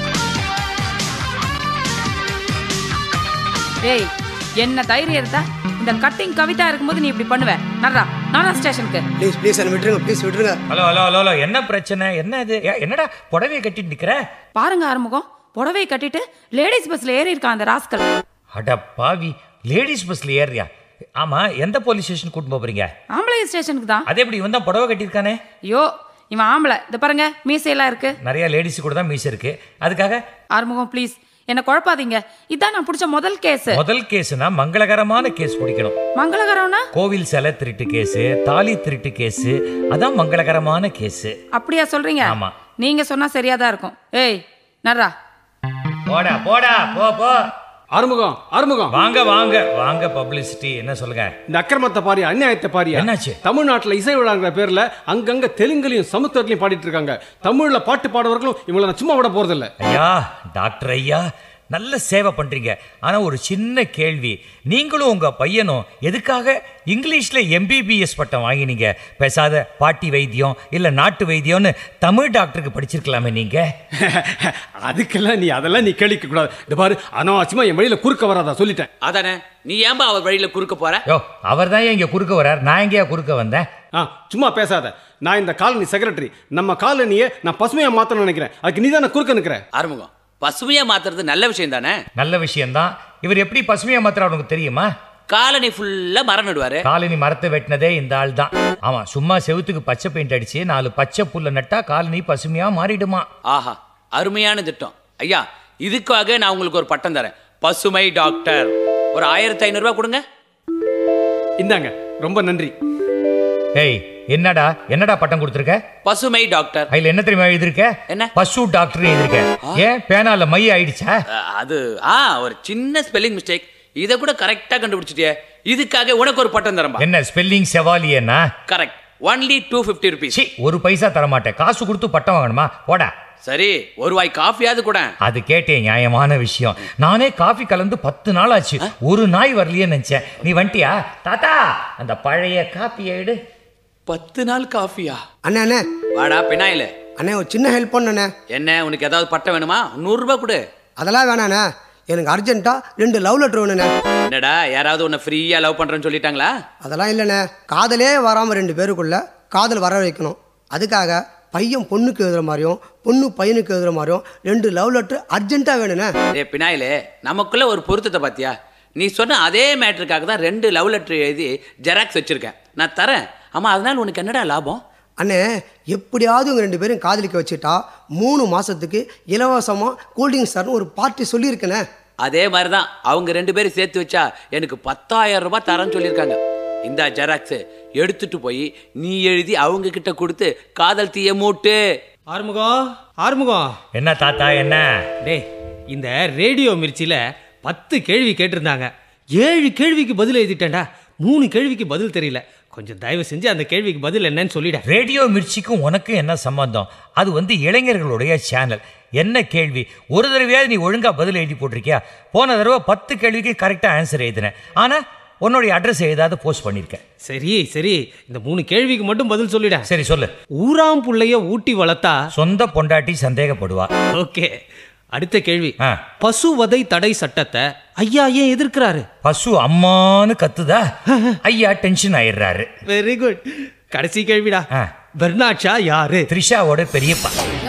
ஏய், என்ன தைரியம் இருந்தா இந்த கட்டிங் கவிதா இருக்கும்போது நீ இப்படி பண்ணுவ? நர்ரா, நானா ஸ்டேஷனுக்கு. ப்ளீஸ் ப்ளீஸ் என்ன விட்டுருங்க, ப்ளீஸ் விட்டுருங்க. ஹலோ ஹலோ ஹலோ ஹலோ, என்ன பிரச்சனை? என்ன இது? என்னடா புடவையை கட்டிட்டு நிக்கிற? பாருங்க ஆறுமுகம், புடவையை கட்டிட்டு லேடிஸ் பஸ்ல ஏறி இருக்கான் அந்த ராஸ்கல். அட பாவி, லேடிஸ் பஸ்ல ஏறியா? ஆமா, எந்த போலீஸ் ஸ்டேஷன் கூட்டு போறீங்க? ஆம்பளை ஸ்டேஷனுக்கு தான். அதே எப்படி இவன் தான் புடவை கட்டியிருக்கானே? ஐயோ, இவன் ஆம்பளை. இத பாருங்க, மீசையெல்லாம் இருக்கு. நிறைய லேடிஸ் கூட தான் மீசை இருக்கு. அதுக்காக ஆறுமுகம் ப்ளீஸ் என்ன குழப்பாதீங்க. இதான் நான் பிடிச்ச முதல் கேஸ். முதல் கேஸ்னா மங்களகரமான கேஸ் பிடிக்கணும். மங்களகரம்னா கோவில் சிலை திருட்டு கேஸ், தாலி திருட்டு கேஸ், அதான் மங்களகரமான கேஸ். அப்படியா சொல்றீங்க? ஆமா, நீங்க சொன்னா சரியாதான் இருக்கும். ஏய் நர்ரா, போடா போடா போ போ. ஆறுமுகம் ஆறுமுகம், வாங்க வாங்க வாங்க. பப்ளிசிட்டி என்ன சொல்லுங்க? இந்த அக்கிரமத்தை பாரியா, அநியாயத்தை பாரியா. என்னாச்சு? தமிழ்நாட்டில் இசை விழாங்கிற பேர்ல அங்கங்க தெலுங்குலையும் சமுத்திரத்திலையும் பாடிட்டு இருக்காங்க. தமிழ்ல பாட்டு பாடுறவர்களும் இவங்களை நான் சும்மா விட போறதில்லை. ஐயா, டாக்டர் ஐயா, நல்ல சேவை பண்றீங்க. ஆனா ஒரு சின்ன கேள்வி, நீங்களும் உங்க பையனும் எதுக்காக இங்கிலீஷ்ல எம்பிபிஎஸ் பட்டம் வாங்கினீங்க? பேசாத பாட்டி வைத்தியம் இல்ல நாட்டு வைத்தியம்னு தமிழ் டாக்டருக்கு படிச்சிருக்கலாமே நீங்க. அதுக்கெல்லாம் நீ அதெல்லாம் நீ கேளிக்க கூடாது. இந்த பாரு, அனாவசியமா என் வழியில குறுக்க வராதா சொல்லிட்டேன். அதானே, நீ ஏன்பா அவர் வழியில குறுக்க போற? யோ, அவர் தான் இங்க குறுக்க வர்றார், நான் எங்கேயா குறுக்க வந்தேன்? ஆ, சும்மா பேசாத. நான் இந்த காலனி செக்ரட்டரி. நம்ம காலனியை நான் பசுமையா மாத்தணும்னு நினைக்கிறேன். அதுக்கு நீ தான் குறுக்க நிக்கிற. ஆறுமுகம், பசுமையா மாத்துறது நல்ல விஷயம் தானே? நல்ல விஷயம் தான். இவர் எப்படி பசுமையா மாத்திர உனக்கு தெரியுமா? காலனி ஃபுல்லா மரம் நடுவாரு. காலனி மரத்தை வெட்டினதே இந்த ஆள் தான். ஆமா, சும்மா செவுத்துக்கு பச்சை பெயிண்ட் அடிச்சு நாலு பச்சை புல்ல நட்டா காலனி பசுமையா மாறிடுமா. ஆஹா, அருமையான திட்டம். ஐயா, இதுக்காக நான் உங்களுக்கு ஒரு பட்டம் தரேன், பசுமை டாக்டர். ஒரு ஆயிரத்தி ஐநூறு ரூபாய் கொடுங்க. இந்தாங்க, ரொம்ப நன்றி. ஏய், என்னடா என்னடா பட்டம் கொடுத்துருக்க? பசுமை டாக்டர். அதுல என்ன தெரியுமா எழுதிருக்க? என்ன? பசு டாக்டர் எழுதிருக்க. ஏன் பேனால மை ஆயிடுச்சா? அது ஆ ஒரு சின்ன ஸ்பெல்லிங் மிஸ்டேக். இத கூட கரெக்டா கண்டுபிடிச்சிட்டியே. இதுக்காக உனக்கு ஒரு பட்டம் தரேன். என்ன ஸ்பெல்லிங் செவாலியனா? Correct. Only two fifty rupees. ஒரு பைசா தர மாட்டேன். காசு கொடுத்து பட்டம் வாங்கணுமா? போடா. சரி, ஒரு வாய் காஃபியாவது கூட. அது கேட்டேன், நியாயமான விஷயம். நானே காஃபி கலந்து பத்து நாள் ஆச்சு, ஒரு நாய் வரலையே நினைச்சேன். நீ வந்துட்டியா? தாத்தா, அந்த பழைய காப்பியை எடு. பத்து நாள் காஃபியா? அண்ணே அண்ணே, வாடா பினாயில. அண்ணே ஒரு சின்ன ஹெல்ப் பண்ணண்ணே. என்ன, உனக்கு ஏதாவது பட்டம் வேணுமா? நூறு ரூபாய் கொடு. அதெல்லாம் வேணாண்ணே, எனக்கு அர்ஜென்ட்டா ரெண்டு லவ் லெட்டர் வேணுண்ணே. என்னடா, யாராவது உன்னை ஃப்ரீயா லவ் பண்றேன்னு சொல்லிட்டாங்களா? அதெல்லாம் இல்லைண்ணே, காதலே வராமல் ரெண்டு பேருக்குள்ள காதல் வர வைக்கணும். அதுக்காக பையன் பொண்ணுக்கு எழுதுற மாதிரியும் பொண்ணு பையனுக்கு எழுதுற மாதிரியும் ரெண்டு லவ் லெட்டர் அர்ஜென்ட்டாக வேணுண்ணே. ஏ பினாயிலே, நமக்குள்ள ஒரு பொருத்தத்தை பார்த்தியா? நீ சொன்ன அதே மேட்டருக்காக தான் ரெண்டு லவ் லெட்டர் எழுதி ஜெராக்ஸ் வச்சிருக்கேன். நான் தரேன், ஆமா அதனால உனக்கு என்னடா லாபம்? அண்ணே எப்படியாவது இவங்க ரெண்டு பேரும் காதலிக்க வச்சுட்டா மூணு மாசத்துக்கு இலவசமா கூல்ட்ரிங்க்ஸ் தரணும் ஒரு பார்ட்டி சொல்லியிருக்கேனே. அதே மாதிரி தான் அவங்க ரெண்டு பேரும் சேர்த்து வச்சா எனக்கு பத்தாயிரம் ரூபாய் தரேன்னு சொல்லியிருக்காங்க. இந்த ஜெராக்ஸ் எடுத்துட்டு போய் நீ எழுதி அவங்க கிட்ட கொடுத்து காதல் தீய மூட்டு. ஆறுமுகம் ஆறுமுகம். என்ன தாத்தா என்ன? டேய் இந்த ரேடியோ மிர்ச்சியில் பத்து கேள்வி கேட்டிருந்தாங்க. ஏழு கேள்விக்கு பதில் எழுதிட்டேன்டா. மூணு கேள்விக்கு பதில் தெரியல. கொஞ்சம் தயவு செஞ்சு அந்த கேள்விக்கு பதில் என்னன்னு சொல்லிட. ரேடியோ மிர்ச்சிக்கும் உனக்கும் என்ன சம்பந்தம்? அது வந்து இளைஞர்களுடைய சேனல். என்ன கேள்வி ஒரு தடவையாவது நீ ஒழுங்கா பதில் எழுதி போட்டிருக்கியா? போன தடவை பத்து கேள்விக்கு கரெக்டாக ஆன்சர் எழுதினேன். ஆனால் உன்னுடைய அட்ரஸ் எழுதாத போஸ்ட் பண்ணியிருக்கேன். சரி சரி இந்த மூணு கேள்விக்கு மட்டும் பதில் சொல்லிட. சரி சொல்லு. ஊராம் புள்ளைய ஊட்டி வளர்த்தா சொந்த பொண்டாட்டி சந்தேகப்படுவா. ஓகே. அடுத்த கேள்வி, பசுவதை தடை சட்டத்தை ஐயா ஏன் எதிர்க்கிறாரு? பசு அம்மான்னு கத்துதா, ஐயா டென்ஷன் ஆயிடுறாரு. Very good. கடைசி கேள்விடா, பெர்னாட் ஷா யாரு? த்ரிஷாவோட பெரியப்பா.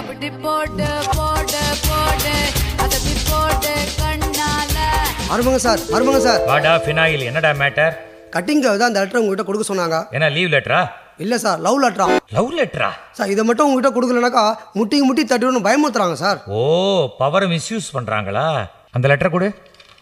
அருமங்க சார் அருமங்க சார். வாடா ஃபினாயில். என்னடா மேட்டர்? கட்டிங்க தான் அந்த லெட்டர் உங்ககிட்ட கொடுக்க சொன்னாங்க. என்ன லீவ் லெட்டரா? இல்ல சார் லவ் லெட்டரா. லவ் லெட்டரா? சார் இதை மட்டும் உங்ககிட்ட கொடுக்கலனாக்கா முட்டி முட்டி தட்டிடுன்னு பயமுறுத்துறாங்க சார். ஓ பவரை மிஸ்யூஸ் பண்றாங்களா? அந்த லெட்டர் கொடு.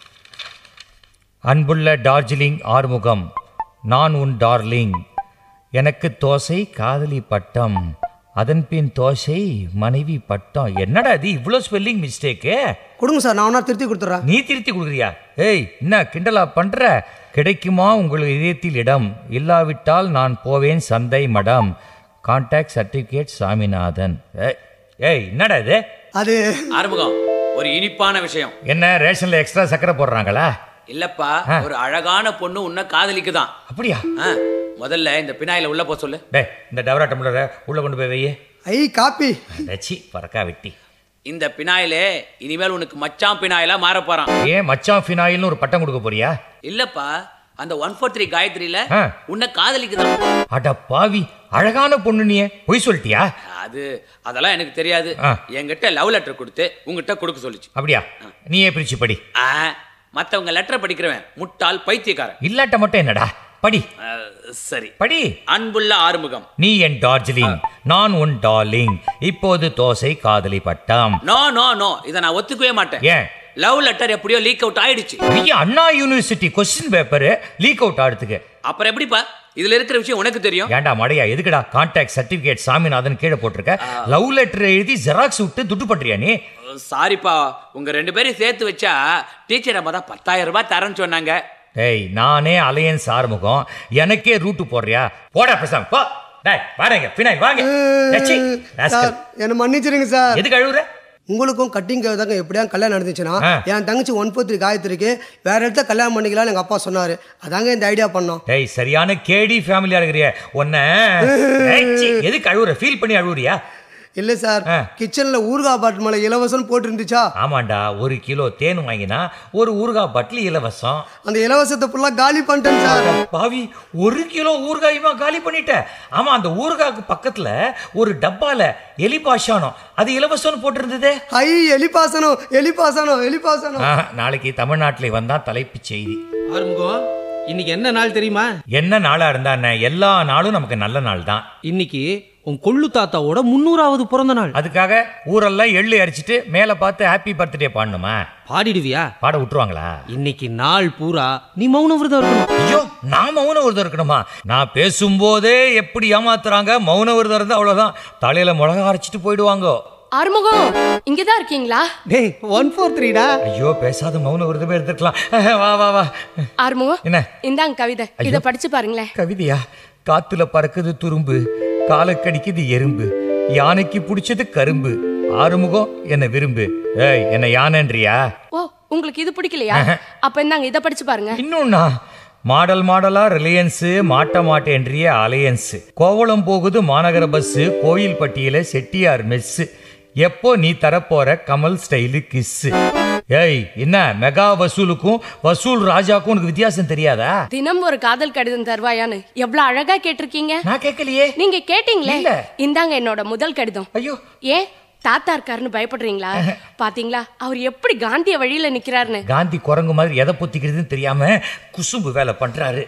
அன்புள்ள டார்ஜிலிங் ஆறுமுகம், நான் உன் டார்லிங். எனக்கு தோசை காதலி பட்டம், அதன் பின் தோசை மனைவி பட்டம். என்னடா இது இவ்வளோ ஸ்பெல்லிங் மிஸ்டேக்கு? கொடுங்க சார், நான் ஒன்றா திருத்தி கொடுத்துட்றேன். நீ திருத்தி கொடுக்குறியா? ஏய் என்ன கிண்டலா பண்ற? கிடைக்குமா உங்கள் இதயத்தில் இடம், இல்லாவிட்டால் நான் போவேன் சந்தை மடம். Contact certificate Saminathan. ஏய் என்னடா இது? அது ஆறுமுகம் ஒரு இனிப்பான விஷயம். என்ன ரேஷன்ல எக்ஸ்ட்ரா சக்கரை போடுறாங்களா? இல்லப்பா, ஒரு அழகான பொண்ணு உன்னை காதலிக்குதான். அப்படியா? முதல்ல இந்த பினாயில உள்ள போ சொல்லு. டே இந்த டவரா டம்ளரை உள்ள கொண்டு போய் வையே. ஐ காப்பி டச்சி பறக்கா வெட்டி. இந்த பினாயிலே இனிமேல் உனக்கு மச்சான் பினாயிலா மாற போறான். ஏன் மச்சான் பினாயில்னு ஒரு பட்டம் கொடுக்க போறியா? இல்லப்பா, அந்த ஒன் ஃபோர் த்ரீ காயத்ரியில உன்னை காதலிக்குதான். அட பாவி, அழகான பொண்ணு நீ போய் சொல்லிட்டியா? அது அதெல்லாம் எனக்கு தெரியாது. என்கிட்ட லவ் லெட்டர் கொடுத்து உங்ககிட்ட கொடுக்க சொல்லிச்சு. அப்படியா? நீயே பிரிச்சு படி. மத்தவங்க லெட்டர் படிக்கிறவன் முட்டாள் பைத்தியக்காரன். இல்லாட்ட மட்டும் என்னடா படி. சரி படி. அன்புள்ள ஆறுமுகம், நீ என் டார்ஜிலிங், நான் உன் டார்லிங். இப்போது தோசை காதலி பட்டம். நோ நோ நோ, இதை நான் ஒத்துக்கவே மாட்டேன். ஏன்? லவ் லெட்டர் எப்படியோ லீக் அவுட் ஆயிடுச்சு. நீ Anna university question paper leak out ஆடுறதுக்கு அப்புறம் எப்படிப்பா இதுல இருக்கிற விஷயம் உனக்கு தெரியும்? ஏண்டா மடையா, எதுக்குடா கான்டாக்ட் சர்டிபிகேட் சாமிநாதன் கீழே போட்டிருக்க? லவ் லெட்டர் எழுதி ஜெராக்ஸ் விட்டு துட்டு பண்றியா நீ? சாரிப்பா, உங்க ரெண்டு பேரும் சேர்த்து வச்சா டீச்சர் அம்மா தான் பத்தாயிரம் ரூபாய் தரேன்னு சொன்னாங்க. டேய் நானே அலையன்ஸ் ஆறுமுகம், எனக்கே ரூட்டு போடுறியா? போடா பேசாம போ. டேய் வாடங்க பினாயில் வாங்க. சார் என்ன மன்னிச்சிருங்க சார். எதுக்கு அழுவுற? உங்களுக்கும் கட்டிங் தாங்க எப்படியா கல்யாணம் நடந்துச்சுன்னா என் தங்கச்சி ஒன் ஃபோர் த்ரீ காயத்திற்கு வேற இடத்துல கல்யாணம் பண்ணிக்கலாம்னு எங்க அப்பா சொன்னாரு. அதாங்க இந்த ஐடியா பண்ணோம். டேய் சரியான கேடி ஃபேமிலியா இருக்கிறிய ஒன்ன. எதுக்கு அழுவுற? ஃபீல் பண்ணி அழுவுறியா? இல்ல சார், கிச்சன்ல ஊறுகாய் பாட்டில் மேல இலவசம் போட்டு இருந்துச்சா? ஆமாண்டா, ஒரு கிலோ தேன் வாங்கினா ஒரு ஊறுகாய் பாட்டில் இலவசம். அந்த இலவசத்தை ஃபுல்லா காலி பண்ணிட்டேன் சார். பாவி, ஒரு கிலோ ஊறுகாயுமா காலி பண்ணிட்ட? ஆமா, அந்த ஊறுகாய்க்கு பக்கத்துல ஒரு டப்பால எலிபாஷானம் அது இலவசம்னு போட்டு இருந்ததே. ஐ எலிபாசனம் எலிபாசனம் எலிபாசனம். நாளைக்கு தமிழ்நாட்டில் வந்தா தலைப்பு செய்தி. ஆறுமுகம், இன்னைக்கு என்ன நாள் தெரியுமா? என்ன நாளா இருந்தா என்ன, எல்லா நாளும் நமக்கு நல்ல நாள் தான். இன்னைக்கு உன் கொள்ளு தாத்தாவோட முன்னூறாவது பிறந்த நாள். அதுக்காக ஊரெல்லாம் எள்ளு அரிச்சிட்டு மேல பார்த்து ஹாப்பி பர்த்டே பாடணுமா? பாடிடுவியா? பாட விட்டுருவாங்களா? இன்னைக்கு நாள் பூரா நீ மௌன விரதம் இருக்கணும். ஐயோ, நான் மௌன விரதம் இருக்கணுமா? நான் பேசும்போதே எப்படி ஏமாத்துறாங்க. மௌன விரதம் இருந்தா அவ்வளவுதான், தலையில மிளகா அரைச்சிட்டு போயிடுவாங்க. ஆறுமுகம் இங்கதான் இருக்கீங்களா? டேய் ஒன் ஃபோர் த்ரீ டா. ஐயோ, பேசாத மௌன விரதமே எடுத்துக்கலாம். வா வா வா. ஆறுமுகம் என்ன? இந்தாங்க கவிதை, இத படிச்சு பாருங்களேன். கவிதையா? காத்துல பறக்குது துரும்பு, காலை கடிக்குது எறும்பு, யானைக்கு பிடிச்சது கரும்பு, ஆறுமுகம் என்ன விரும்பு. ஏய், என்ன யானைன்றியா? ஓ, உங்களுக்கு இது பிடிக்கலையா? அப்ப இந்தாங்க இத படிச்சு பாருங்க. இன்னொன்னா, மாடல் மாடலா ரிலையன்ஸ், மாட்ட மாட்டேன்றிய அலையன்ஸ், கோவளம் போகுது மாநகர பஸ், கோயில் பட்டியல செட்டியார் மெஸ், எப்போ நீ தரப்போற கமல் ஸ்டைலு கிஸ். ஏய், என்ன மெகா வசூலுக்கும் வசூல் ராஜாக்கும் உனக்கு வித்தியாசம் தெரியாதா? தினம் ஒரு காதல் கடிதம் தருவாயான்னு எவ்வளவு அழகா கேட்டிருக்கீங்க. நான் கேட்கலையே. நீங்க கேட்டீங்களே. இந்தாங்க என்னோட முதல் கடிதம். ஐயோ, ஏன் தாத்தா இருக்காருன்னு பயப்படுறீங்களா? பாத்தீங்களா அவர் எப்படி காந்திய வழியில நிக்கிறாருன்னு. காந்தி குரங்கு மாதிரி எதை பொத்திக்கிறதுன்னு தெரியாம குசும்பு வேலை பண்றாரு.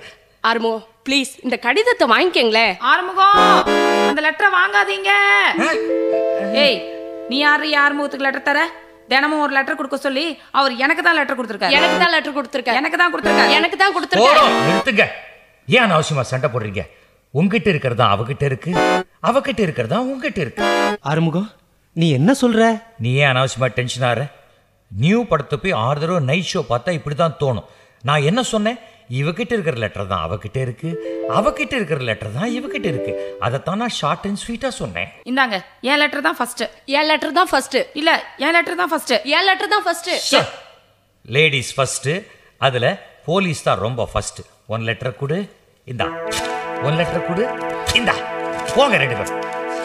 ஆறுமுகம் ப்ளீஸ் இந்த கடிதத்தை வாங்கிக்கங்களேன். ஆறுமுகம் அந்த லெட்டரை வாங்காதீங்க. ஏய் நீ யாரு ஆறுமுகத்துக்கு லெட்டர் தர? தினமும் ஒரு லெட்டர் கொடுக்க சொல்லி அவர் எனக்கு தான் லெட்டர் கொடுத்துருக்காரு. எனக்கு தான் லெட்டர் கொடுத்துருக்காரு. எனக்கு தான் கொடுத்துருக்காரு. எனக்கு தான் கொடுத்துருக்காரு. நிறுத்துங்க. ஏன் அனாவசியமா சண்டை போடுறீங்க? உங்ககிட்ட இருக்கிறதா அவகிட்ட இருக்கு, அவகிட்ட இருக்கிறதா உங்ககிட்ட இருக்கு. ஆறுமுகம் நீ என்ன சொல்ற? நீ ஏன் அனாவசியமா டென்ஷன் ஆற? நியூ படத்தை போய் ஆறு தடவை நைட் ஷோ பார்த்தா இப்படி தான் தோணும். நான் என்ன சொன்னேன்? இவகிட்ட இருக்கிற லெட்டர் தான் அவகிட்ட இருக்கு, அவகிட்ட இருக்கிற லெட்டர் தான் இவகிட்ட இருக்கு. அதைத்தான் நான் ஷார்ட் அண்ட் ஸ்வீட்டா சொன்னேன். இந்தாங்க என் லெட்டர் தான் ஃபர்ஸ்ட். என் லெட்டர் தான் ஃபர்ஸ்ட். இல்ல என் லெட்டர் தான் ஃபர்ஸ்ட். என் லெட்டர் தான் ஃபர்ஸ்ட். லேடிஸ் ஃபர்ஸ்ட், அதுல போலீஸ் தான் ரொம்ப ஃபர்ஸ்ட். ஒன் லெட்டர் கொடு, இந்தா. ஒன் லெட்டர் கொடு, இந்தா. போங்க ரெண்டு பேரும்.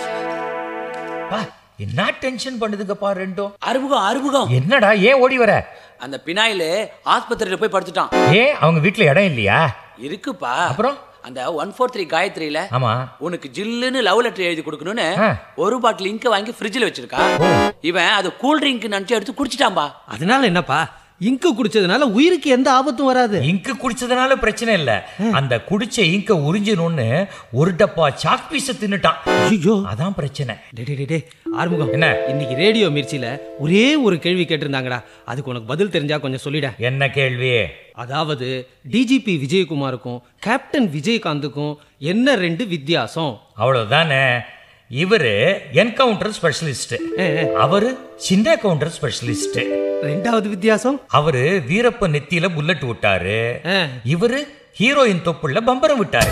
என்ன டென்ஷன் பண்ணுதுங்க பா ரெண்டும். அறுமுகம் அறுமுகம் என்னடா ஏன் ஓடி வர? அந்த பினாயில ஆஸ்பத்திரியில போய் படுத்துட்டான். ஏன் அவங்க வீட்டுல இடம் இல்லையா? இருக்குப்பா. அப்புறம் அந்த ஒன் ஃபோர் த்ரீ காயத்ரியில ஆமா உனக்கு ஜில்லுன்னு லவ் லெட்டர் எழுதி கொடுக்கணும்னு ஒரு பாட்டில் இங்க வாங்கி ஃப்ரிட்ஜில் வச்சிருக்கா. இவன் அது கூல் ட்ரிங்க் நினைச்சு எடுத்து குடிச்சிட்டான்பா. அதனால என்னப்பா? இங்கு குடிச்சதுனால உயிருக்கு எந்த ஆபத்தும் வராது. இங்கு குடிச்சதுனால பிரச்சனை இல்ல. அந்த குடிச்ச இங்க உறிஞ்சணும்னு ஒரு டப்பா சாக் பீஸ தின்னுட்டான். ஐயோ அதான் பிரச்சனை. டே ஆறுமுகம் என்ன இன்னைக்கு ரேடியோ மிர்ச்சியில ஒரே ஒரு கேள்வி கேட்டிருந்தாங்கடா. அதுக்கு உனக்கு பதில் தெரிஞ்சா கொஞ்சம் சொல்லிட. என்ன கேள்வி? அதாவது டிஜிபி விஜயகுமாருக்கும் கேப்டன் விஜயகாந்துக்கும் என்ன ரெண்டு வித்தியாசம்? அவ்வளவுதானே. இவரு என்கவுண்டர் ஸ்பெஷலிஸ்ட், அவரு சின்ன கவுண்டர் ஸ்பெஷலிஸ்ட். ரெண்டாவது வித்தியாசம்? அவரு வீரப்ப நெத்தியில புல்லட் விட்டாரு, இவரு ஹீரோயின் தொப்புள்ள பம்பரம் விட்டாரு.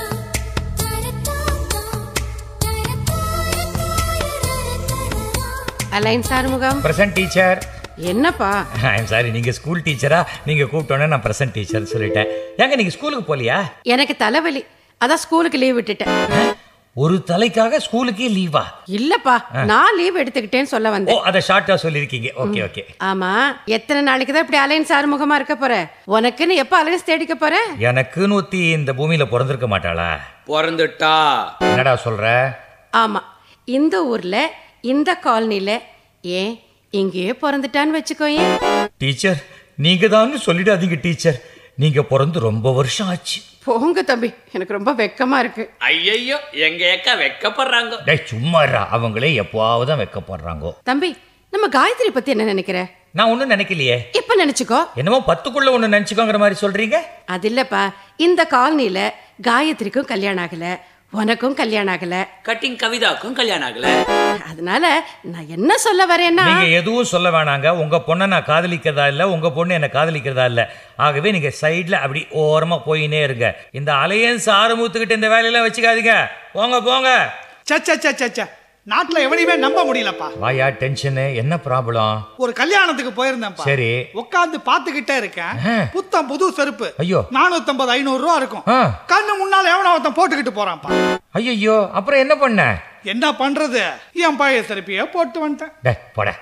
அலைன்ஸ் ஆறுமுகம். Present teacher. என்னப்பா? ஐ எம் சாரி, நீங்க ஸ்கூல் டீச்சரா? நீங்க கூப்பிட்டோன்னே நான் பிரசன்ட் டீச்சர் சொல்லிட்டேன். ஏங்க நீங்க ஸ்கூலுக்கு போலியா? எனக்கு தலைவலி, அதான் ஸ்கூலுக்கு லீவ் விட்டுட்டேன். ஒரு தலைக்காக ஸ்கூலுக்கே லீவா? இல்லப்பா, நான் லீவ் எடுத்துக்கிட்டேன்னு சொல்ல வந்தேன். ஓ, அத ஷார்ட்டா சொல்லிருக்கீங்க. Okay okay. ஆமா, எத்தனை நாளைக்கு தான் இப்படி அலைன்ஸ் ஆறுமுகமா இருக்க போற? உனக்குன்னு எப்ப அலைன்ஸ் தேடிக்க போற? எனக்குன்னு ஒத்தி இந்த பூமியில பிறந்திருக்க மாட்டாளா? பிறந்துட்டா. என்னடா சொல்ற? ஆமா, இந்த ஊர்ல இந்த காலனில, ஏன் இங்கேயே பிறந்துட்டான்னு வச்சுக்கோயேன். டீச்சர் நீங்க தான் சொல்லிடாதீங்க டீச்சர். நீங்க பிறந்து ரொம்ப வருஷம் ஆச்சு. போங்க தம்பி, எனக்கு ரொம்ப வெக்கமா இருக்கு. ஐயோ எங்க ஏக்கா வெக்கப்படுறாங்க. டேய் சும்மாரா, அவங்களே எப்பவாவது தான் வெக்கப்படுறாங்க. தம்பி, நம்ம காயத்ரி பத்தி என்ன நினைக்கிற? நான் ஒன்னும் நினைக்கலையே. இப்ப நினைச்சுக்கோ. என்னமோ பத்துக்குள்ள ஒண்ணு நினைச்சுக்கோங்கிற மாதிரி சொல்றீங்க. அது இல்லப்பா, இந்த காலனில காயத்ரிக்கும் கல்யாணம் ஆகல, உனக்கும் கல்யாணம் ஆகல, கட்டிங் கவிதாக்கும் கல்யாணம் ஆகல. அதனால நான் என்ன சொல்ல வரேன்னா, நீங்க எதுவும் சொல்ல வேணாங்க. உங்க பொண்ணை நான் காதலிக்கிறதா இல்ல, உங்க பொண்ணு என்ன காதலிக்கிறதா இல்ல. ஆகவே நீங்க சைட்ல அப்படி ஓரமா போயினே இருங்க. இந்த அலையன்ஸ் ஆரம்பத்துக்கிட்ட இந்த வேலையெல்லாம் வச்சுக்காதீங்க. போங்க போங்க. சச்ச நாட்டுல எவனையுமே நம்ப முடியலப்பா. வாயா டென்ஷன். என்ன ப்ராப்ளம்? ஒரு கல்யாணத்துக்கு போயிருந்தேன்ப்பா. சரி. உட்கார்ந்து பாத்துக்கிட்டே இருக்கேன். புத்தம் புது செருப்பு. ஐயோ, நானூத்தி ஐம்பது ஐநூறு ரூபா இருக்கும். கண்ணு முன்னால எவன ஒருத்தன் போட்டுக்கிட்டு போறான்ப்பா. ஐயோ, அப்புறம் என்ன பண்ண? என்ன பண்றது, என் பழைய செருப்பிய போட்டு வந்துட்டேன். போட.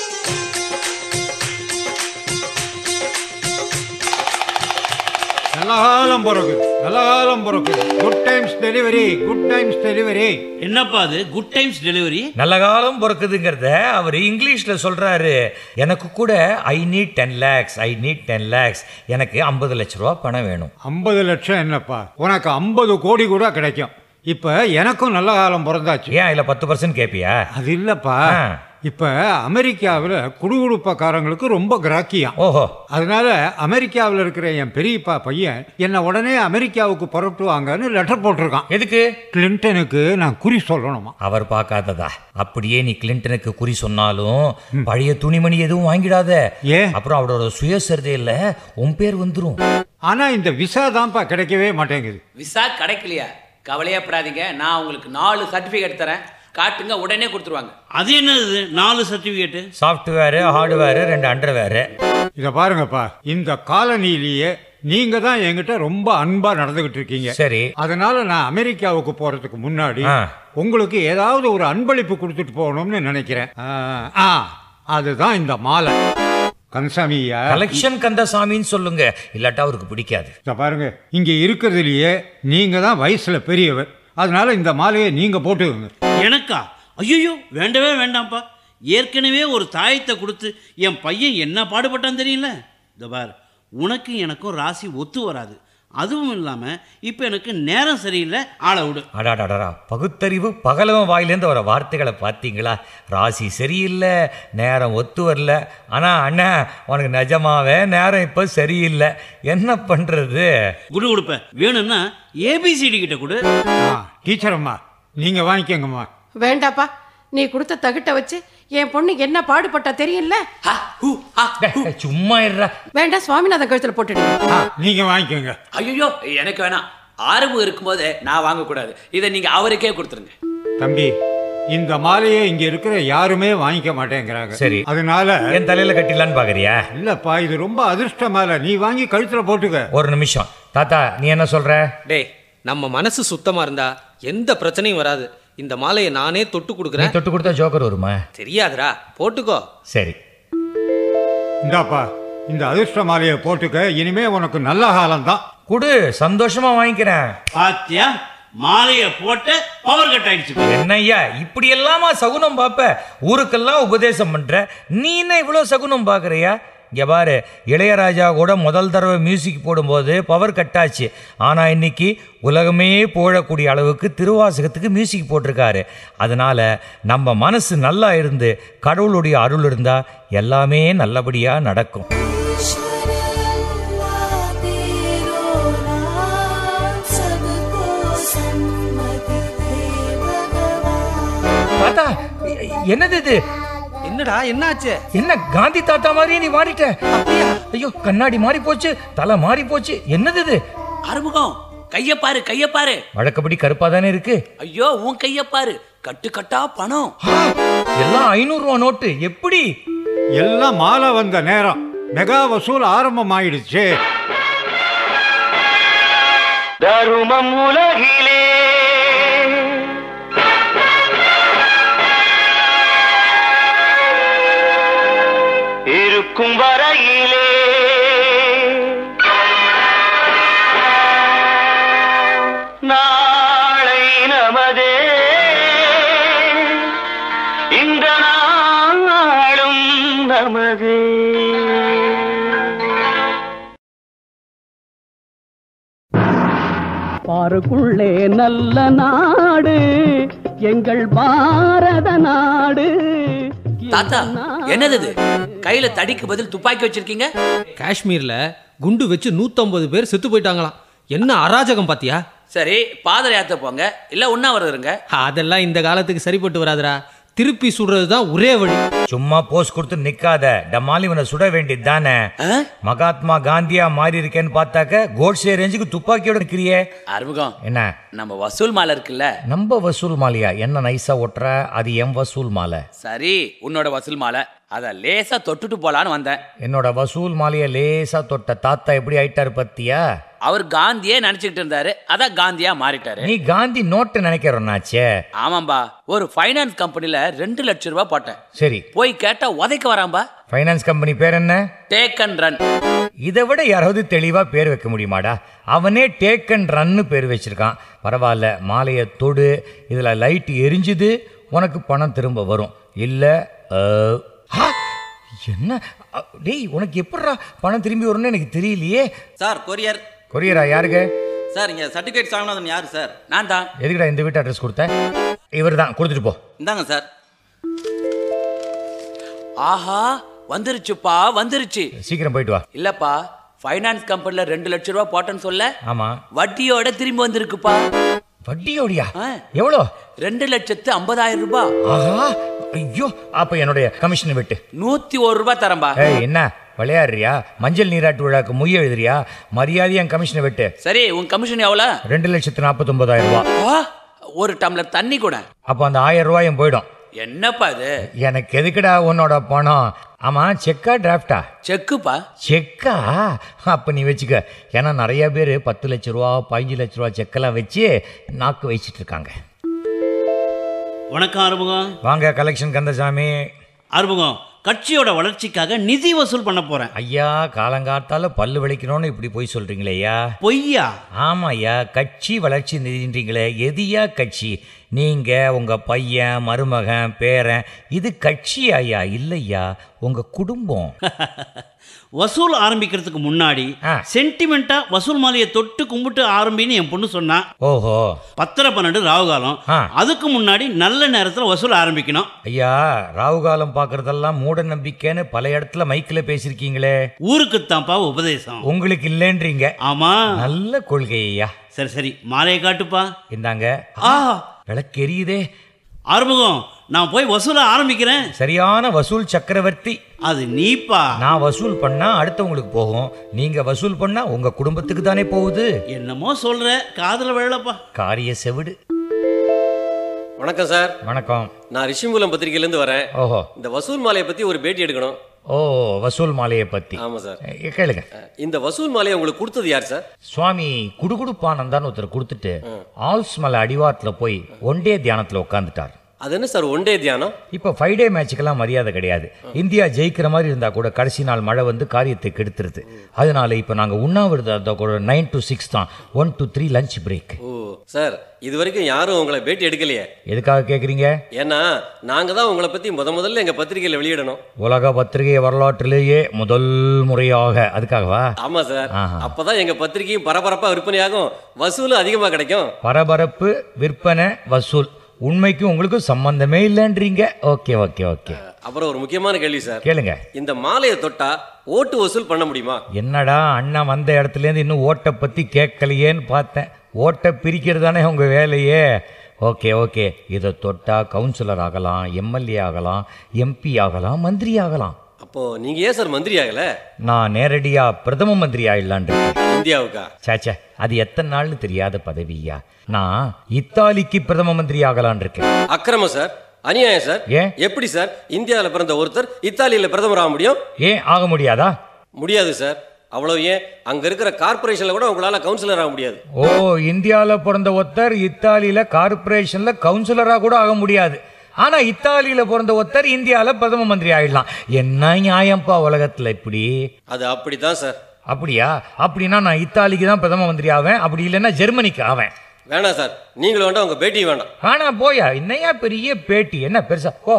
நல்ல காலம் பிறகு நல்ல காலம் பிறகு good times delivery, good times delivery. என்னப்பா அது குட் டைம்ஸ் டெலிவரி? நல்ல காலம் பிறக்குதுங்கிறத அவர் இங்கிலீஷ்ல சொல்றாரு. எனக்கு கூட I need ten lakhs I need ten lakhs எனக்கு ஐம்பது லட்ச ரூபா பணம் வேணும். ஐம்பது லட்சம் என்னப்பா, உனக்கு ஐம்பது கோடி கூட கிடைக்கும். இப்ப எனக்கும் நல்ல காலம் பிறந்தாச்சு. ஏன் இல்ல பத்து பர்சன்ட் கேப்பியா? அது இல்லப்பா, இப்ப அமெரிக்காவில் குடுகுடுப்பக்காரங்களுக்கு ரொம்ப கிராக்கியம். ஓஹோ. அதனால அமெரிக்காவில் இருக்கிற என் பெரியப்பா பையன் என்ன உடனே அமெரிக்காவுக்கு புறப்பட்டு வாங்கன்னு லெட்டர் போட்டிருக்கான். எதுக்கு? கிளின்டனுக்கு நான் குறி சொல்லணுமா. அவர் பார்க்காததா? அப்படியே நீ கிளின்டனுக்கு குறி சொன்னாலும் பழைய துணிமணி எதுவும் வாங்கிடாத. ஏன்? அப்புறம் அவரோட சுயசரிதையில உன் பேர் வந்துரும். ஆனா இந்த விசா தான்ப்பா கிடைக்கவே மாட்டேங்குது. விசா கிடைக்கலையா? கவலையப்படாதீங்க, நான் உங்களுக்கு நாலு சர்டிபிகேட் தரேன், காட்டுங்க, உடனே கொடுத்துருவாங்க. அது என்னது நாலு சர்டிபிகேட்? சாஃப்ட்வேர், ஹார்ட்வேர், ரெண்டு அண்டர்வேர். இத பாருங்கப்பா, இந்த காலனிலேயே நீங்க தான் என்கிட்ட ரொம்ப அன்பா நடந்துகிட்டு இருக்கீங்க. சரி. அதனால நான் அமெரிக்காவுக்கு போறதுக்கு முன்னாடி உங்களுக்கு ஏதாவது ஒரு அன்பளிப்பு கொடுத்துட்டு போகணும்னு நினைக்கிறேன். அதுதான் இந்த மாலை. கந்தசாமியா, கலெக்ஷன் கந்தசாமின்னு சொல்லுங்க, இல்லாட்டா அவருக்கு பிடிக்காது. இத பாருங்க, இங்க இருக்கிறதுலயே நீங்க தான் வயசுல பெரியவர், அதனால இந்த மாலையை நீங்க போட்டுக்கோங்க. எனக்கா? ஐயோ வேண்டவே வேண்டாம்ப்பா. ஏற்கனவே ஒரு தாயத்தை கொடுத்து என் பையன் என்ன பாடுபட்டான் தெரியல. இந்த பார், உனக்கும் எனக்கும் ராசி ஒத்து வராது. அதுவும் இல்லாமல் இப்போ எனக்கு நேரம் சரியில்லை, ஆளை விடு. அடாடாடா, பகுத்தறிவு பகலவன் வாயிலேருந்து வர வார்த்தைகளை பார்த்தீங்களா? ராசி சரியில்லை, நேரம் ஒத்து வரல. ஆனால் அண்ணா, உனக்கு நிஜமாவே நேரம் இப்போ சரியில்லை, என்ன பண்ணுறது? குடு கொடுப்பேன், வேணும்னா ஏபிசிடி கிட்ட கொடு. டீச்சர் அம்மா, நீங்கள் வாங்கிக்கோங்கம்மா. வேண்டாப்பா, நீ கொடுத்த தகிட்ட வச்சு என் பொண்ணு என்ன பாடுபட்டா தெரியல. சும்மா இருடா. வேண்டாம், சுவாமிநாதன் கழுத்துல போட்டுடு. நீங்க வாங்கிக்கோங்க. ஐயோ, எனக்கு வேணாம். ஆரம்பம் இருக்கும்போது நான் வாங்கக்கூடாது. இதை நீங்க அவருக்கே கொடுத்துருங்க. தம்பி, இந்த மாலையை இங்க இருக்கிற யாருமே வாங்கிக்க மாட்டேங்கிறாங்க. சரி, அதனால என் தலையில கட்டிடலான்னு பாக்குறியா? இல்லப்பா, இது ரொம்ப அதிர்ஷ்ட மாலை, நீ வாங்கி கழுத்துல போட்டுக்க. ஒரு நிமிஷம் தாத்தா, நீ என்ன சொல்ற? டேய், நம்ம மனசு சுத்தமா இருந்தா எந்த பிரச்சனையும் வராது. இந்த மாலையை நானே தொட்டு கொடுக்குறேன். தொட்டு கொடுத்தா ஜோக்கர் வருமா? தெரியாதுடா, போட்டுக்கோ. சரி, இந்தாப்பா, இந்த அதிர்ஷ்ட மாலையை போட்டுக்க. இனிமே உனக்கு நல்ல காலம் தான். குடு, சந்தோஷமா வாங்கிக்கிறேன். பாத்தியா, மாலையை போட்டு பவர் கட் ஆயிடுச்சு. என்னய்யா இப்படி எல்லாமா சகுனம் பாப்ப? ஊருக்கெல்லாம் உபதேசம் பண்ற, நீ என்ன இவ்வளவு சகுனம் பாக்குறியா? இங்கே பாரு, இளையராஜா கூட முதல் தடவை மியூசிக் போடும்போது பவர் கட் ஆச்சு. ஆனால் இன்னைக்கு உலகமே போழக்கூடிய அளவுக்கு திருவாசகத்துக்கு மியூசிக் போட்டிருக்காரு. அதனால் நம்ம மனசு நல்லா இருந்து கடவுளுடைய அருள் இருந்தால் எல்லாமே நல்லபடியாக நடக்கும். தாத்தா, என்னது இது? என்னடா, என்னாச்சு? என்ன காந்தி தாத்தா மாதிரியே நீ மாறிட்ட? ஐயோ, கண்ணாடி மாறி போச்சு, தலை மாறி போச்சு, என்னது இது? அறுமுகம், கைய பாரு, கைய பாரு. வழக்கப்படி கருப்பா தானே இருக்கு. ஐயோ, உன் கைய பாரு, கட்டு கட்டா பணம். எல்லாம் ஐநூறு ரூபா நோட்டு. எப்படி? எல்லாம் மாலை வந்த நேரம், மெகா வசூல் ஆரம்பம் ஆயிடுச்சு. தருமம் உலகிலே இருக்கும் வரையிலே நாளை நமதே, இந்த நாளும் நமதே. பாருக்குள்ளே நல்ல நாடு எங்கள் பாரத நாடு. தாத்தா, என்னது இது? கையில தடிக்கு பதில் துப்பாக்கி வச்சிருக்கீங்க? காஷ்மீர்ல குண்டு வச்சு நூத்தம்பது பேர் செத்து போயிட்டாங்களாம். என்ன அராஜகம் பாத்தியா? சரி, பாதர யாத்திரை போங்க, இல்ல உண்ணாவிரதம் இருங்க. அதெல்லாம் இந்த காலத்துக்கு சரிப்பட்டு வராதுடா. திருப்பி சுடுறதுதான் ஒரே வழி. சும்மா போஸ் கொடுத்து நிக்காத, டமாலி இவனை சுட வேண்டியது தானே. மகாத்மா காந்தியா மாறி இருக்கேன்னு பார்த்தாக்க கோட்ஸே ரேஞ்சுக்கு துப்பாக்கியோட இருக்கிறியே. அறுமுகம், என்ன நம்ம வசூல் மாலை இருக்குல்ல? நம்ம வசூல் மாலையா? என்ன நைஸா ஒட்டுற? அது என் வசூல் மாலை. சரி, உன்னோட வசூல் மாலை, அத லேசா தொட்டுட்டு போலான்னு வந்தேன். என்னோட வசூல் மாலைய லேசா தொட்ட தாத்தா எப்படி ஆயிட்டாரு பத்தியா? அவர் காந்தியே நினைச்சுக்கிட்டு இருந்தாரு, அதான் காந்தியா மாறிட்டாரு. நீ காந்தி நோட்டு நினைக்கிறோன்னாச்சே. ஆமாம்பா, ஒரு ஃபைனான்ஸ் கம்பெனில ரெண்டு லட்சம் ரூபாய் போட்டேன். சரி, போய் கேட்டா உதைக்க வராம்பா. ஃபைனான்ஸ் கம்பெனி பேர் என்ன? Take and run. இதை விட யாராவது தெளிவா பேர் வைக்க முடியுமாடா? அவனே டேக் அண்ட் ரன்னு பேர் வச்சிருக்கான். பரவாயில்ல, மாலையை தொடு, இதுல லைட் எரிஞ்சுது, உனக்கு பணம் திரும்ப வரும். இல்ல என்ன டேய், உனக்கு எப்படா பணம் திரும்பி வரும்னு எனக்கு தெரியலையே. Sir, courier. கொரியரா? யாருக்கு சார்? இங்க சர்டிஃபிகேட் சாமிநாதன் யாரு சார்? நான் தான். எதுக்குடா இந்த வீட்டு அட்ரஸ் கொடுத்த? இவர் தான், கொடுத்துட்டு போ. இந்தாங்க சார். ஆஹா, வந்துருச்சுப்பா, வந்துருச்சு. சீக்கிரம் போயிட்டு வா. இல்லப்பா, ஃபைனான்ஸ் கம்பெனில ரெண்டு லட்சம் ரூபாய் போட்டேன்னு சொல்ல. ஆமா, வட்டியோட திரும்பி வந்திருக்குப்பா. வட்டியோடியா? எவ்வளோ? ரெண்டு லட்சத்து ஐம்பதாயிரம் ரூபாய். ஆஹா, ஐயோ, அப்ப என்னுடைய கமிஷன் விட்டு நூத்தி ஒரு ரூபாய் தரம்பா. ஏய், என்ன விளையாடுறியா? மஞ்சள் நீராட்டு விழாக்கு மொய் எழுதுறியா? மரியாதையா என் கமிஷனை விட்டு. சரி, உன் கமிஷன் எவ்வளவு? ரெண்டு லட்சத்து நாற்பத்தி ஒன்பதாயிரம் ரூபாய். ஒரு டம்ளர் தண்ணி கூட. அப்போ அந்த ஆயிரம் ரூபாயும் போயிடும். என்னப்பா இது? எனக்கு எதுக்குடா உன்னோட பணம்? ஆமா, செக்கா டிராஃப்டா? செக்குப்பா. செக்கா? அப்ப நீ வச்சுக்க. ஏன்னா நிறைய பேர் பத்து லட்ச ரூபா பதினஞ்சு லட்ச ரூபா செக்கெல்லாம் வச்சு நாக்கு வச்சிட்டு இருக்காங்க. வணக்கம் அறுமுகம். வாங்க கலெக்ஷன் கந்தசாமி. அறுமுகம், கட்சியோட வளர்ச்சிக்காக நிதி வசூல் பண்ண போறேன். ஐயா, காலங்காத்தால பல்லு வலிக்கணும்னு இப்படி போய் சொல்றீங்களே ஐயா. பொய்யா? ஆமா ஐயா, கட்சி வளர்ச்சி நிதின்றீங்களே, எதியா கட்சி? நீங்க, உங்க பையன், மருமகன், பேரன், இது கட்சி ஐயா இல்லையா? உங்க குடும்பம். வசூல் ஆரம்பிக்கிறதுக்கு முன்னாடி சென்டிமெண்டா வசூல் மாலையை தொட்டு கும்பிட்டு ஆரம்பின்னு என் பொண்ணு சொன்னா. ஓஹோ. பத்தரை பன்னெண்டு ராகுகாலம், அதுக்கு முன்னாடி நல்ல நேரத்தில் வசூல் ஆரம்பிக்கணும். ஐயா, ராகுகாலம் பாக்குறதெல்லாம் மூட நம்பிக்கைன்னு பல இடத்துல மைக்கில் பேசிருக்கீங்களே. ஊருக்குத்தான்ப்பா உபதேசம், உங்களுக்கு இல்லைன்றீங்க. ஆமா, நல்ல கொள்கை ஐயா. சரி சரி, மாலையை காட்டுப்பா. இந்தாங்க. ஆ, விளக்கு எரியுதே. ஆறுமுகம், நான் போய் வசூல ஆரம்பிக்கிறேன். சரியான வசூல் சக்கரவர்த்தி. அது நீப்பா. நான் வசூல் பண்ணா அடுத்தவங்களுக்கு போகும், நீங்க வசூல் பண்ணா உங்க குடும்பத்துக்கு தானே போகுது. என்னமோ சொல்ற, காதல விழப்பா. காரிய செவிடு. வணக்கம் சார். வணக்கம். நான் ரிஷிமூலம் பத்திரிகையிலேருந்து வரேன். ஓஹோ. இந்த வசூல் மாலையை பத்தி ஒரு பேட்டி எடுக்கணும். ஓ, வசூல் மாலையை பத்தி. ஆமா சார். கேளுங்க. இந்த வசூல் மாலையை உங்களுக்கு கொடுத்தது யார் சார்? சுவாமி குடுகுடுப்பானந்தான்னு ஒருத்தர் கொடுத்துட்டு ஆல்ஸ் மலை அடிவாரத்துல போய் ஒன் டே தியானத்துல உட்காந்துட்டார். அது என்ன சார் ஒன் டே தியானம்? இப்போ ஃபைவ் டே மேட்சுக்கெல்லாம் மரியாதை கிடையாது. இந்தியா ஜெயிக்கிற மாதிரி இருந்தால் கூட கடைசி நாள் மழை வந்து காரியத்தை கெடுத்துருது. அதனால இப்போ நாங்கள் உண்ணாவிரதம் கூட நைன் டு சிக்ஸ் தான், one two three lunch break. ஓ சார், இது வரைக்கும் யாரும் உங்களை பேட்டி எடுக்கலையே. எதுக்காக கேட்குறீங்க? ஏன்னா நாங்கள் தான் உங்களை பற்றி முத முதல்ல எங்கள் பத்திரிகையில் வெளியிடணும். உலக பத்திரிகை வரலாற்றிலேயே முதல் முறையாக. அதுக்காகவா? ஆமாம் சார். அப்போதான் எங்கள் பத்திரிகையும் பரபரப்பாக விற்பனையாகும், வசூலும் அதிகமாக கிடைக்கும். பரபரப்பு, விற்பனை, வசூல் உண்மைக்கும் உங்களுக்கும் சம்பந்தமே இல்லைன்றீங்க. Okay okay okay. அப்புறம் ஒரு முக்கியமான கேள்வி சார். கேளுங்க. இந்த மாலையை தொட்டா ஓட்டு வசூல் பண்ண முடியுமா? என்னடா அண்ணன் வந்த இடத்துலேருந்து இன்னும் ஓட்டை பற்றி கேட்கலையேன்னு பார்த்தேன். ஓட்டை பிரிக்கிறது தானே உங்கள் வேலையே. Okay okay. இதை தொட்டா கவுன்சிலர் ஆகலாம், எம்எல்ஏ ஆகலாம், எம்பி ஆகலாம், மந்திரி ஆகலாம். அப்போ நீங்க ஏன் சார் மந்திரி ஆகல? நான் நேரடியா பிரதம மந்திரி ஆயிடலான். இந்தியாவுக்கா? சாச்சா, அது எத்தனை நாள்னு தெரியாத பதவியா. நான் இத்தாலிக்கு பிரதம மந்திரி ஆகலான் இருக்கேன். அக்கிரமம் சார், அநியாயம் சார். ஏன்? எப்படி சார் இந்தியாவில் பிறந்த ஒருத்தர் இத்தாலியில் பிரதமர் ஆக முடியும்? ஏன் ஆக முடியாதா? முடியாது சார். அவ்வளவு ஏன், அங்க இருக்கிற கார்பரேஷன்ல கூட உங்களால கவுன்சிலர் ஆக முடியாது. ஓ, இந்தியாவில் பிறந்த ஒருத்தர் இத்தாலியில கார்பரேஷன்ல கவுன்சிலரா கூட ஆக முடியாது. ஆனா இத்தாலியில பிறந்த ஒருத்தர் இந்தியாவில் பிரதம மந்திரி ஆயிடலாம். என்ன நியாயம்பா உலகத்துல இப்படி? அது அப்படித்தான் சார். அப்படியா? அப்படின்னா நான் இத்தாலிக்கு தான் பிரதம மந்திரி ஆவேன், அப்படி இல்லைன்னா ஜெர்மனிக்கு ஆவேன். வேணாம் சார், நீங்களும் வேண்டாம், உங்க பேட்டி வேண்டாம். வேணா போயா, என்னையா பெரிய பேட்டி, என்ன பெருசா? ஓ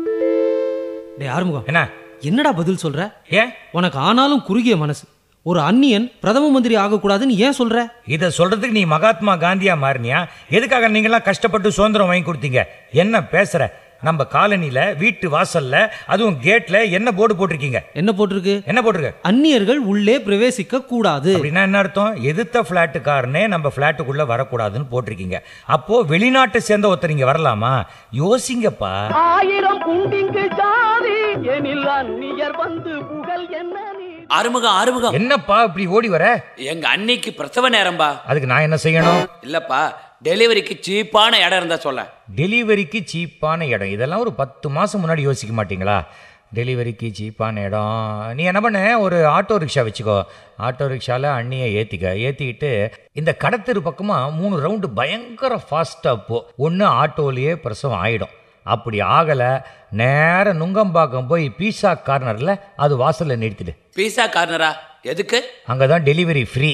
டே ஆறுமுகம், என்ன என்னடா பதில் சொல்ற? ஏன் உனக்கு ஆனாலும் குறுகிய மனசு. ஒரு அந்நியன் பிரதம மந்திரி ஆகக்கூடாதுன்னு ஏன் சொல்ற? இதை சொல்றதுக்கு நீ மகாத்மா காந்தியா மாறினியா? எதுக்காக நீங்களாம் கஷ்டப்பட்டு சுதந்திரம் வாங்கி கொடுத்தீங்க? என்ன பேசுற? நம்ம காலனில வீட்டு வாசல்ல அதுவும் கேட்ல என்ன போர்டு போட்டிருக்கீங்க? என்ன போட்டிருக்கு? என்ன போட்டிருக்கு? அந்நியர்கள் உள்ளே பிரவேசிக்க கூடாது. அப்படின்னா என்ன அர்த்தம்? எதிர்த்த பிளாட்டுக்காரனே நம்ம பிளாட்டுக்குள்ள வரக்கூடாதுன்னு போட்டிருக்கீங்க. அப்போ வெளிநாட்டை சேர்ந்த ஒருத்தர் இங்க வரலாமா? யோசிங்கப்பா. ஆயிரம் குண்டிங்கு ஜாதி எனில் அந்நியர் வந்து புகழ் என்ன? ஆறுமுகம் ஆறுமுகம், என்னப்பா இப்படி ஓடி வர? எங்க அன்னைக்கு பிரசவ நேரம்பா. அதுக்கு நான் என்ன செய்யணும்? இல்லப்பா, டெலிவரிக்கு சீப்பான இடம் இருந்தா சொல்ல. டெலிவரிக்கு சீப்பான இடம் இதெல்லாம் ஒரு பத்து மாசம் முன்னாடி யோசிக்க மாட்டீங்களா? டெலிவரிக்கு சீப்பான இடம், நீ என்ன பண்ண, ஒரு ஆட்டோ ரிக்ஷா வச்சுக்கோ. ஆட்டோ ரிக்ஷாவில் அண்ணியை ஏற்றிக்க. ஏற்றிக்கிட்டு இந்த கடத்தெரு பக்கமாக மூணு ரவுண்டு பயங்கர ஃபாஸ்ட்டாக போ. ஒன்று ஆட்டோலேயே பிரசவம் ஆகிடும். அப்படி ஆகலை, நேர நுங்கம்பாக்கம் போய் பீஸா கார்னரில் அது வாசலில் நிறுத்திடு. பீஸா கார்னரா? எதுக்கு? அங்கே தான் டெலிவரி ஃப்ரீ.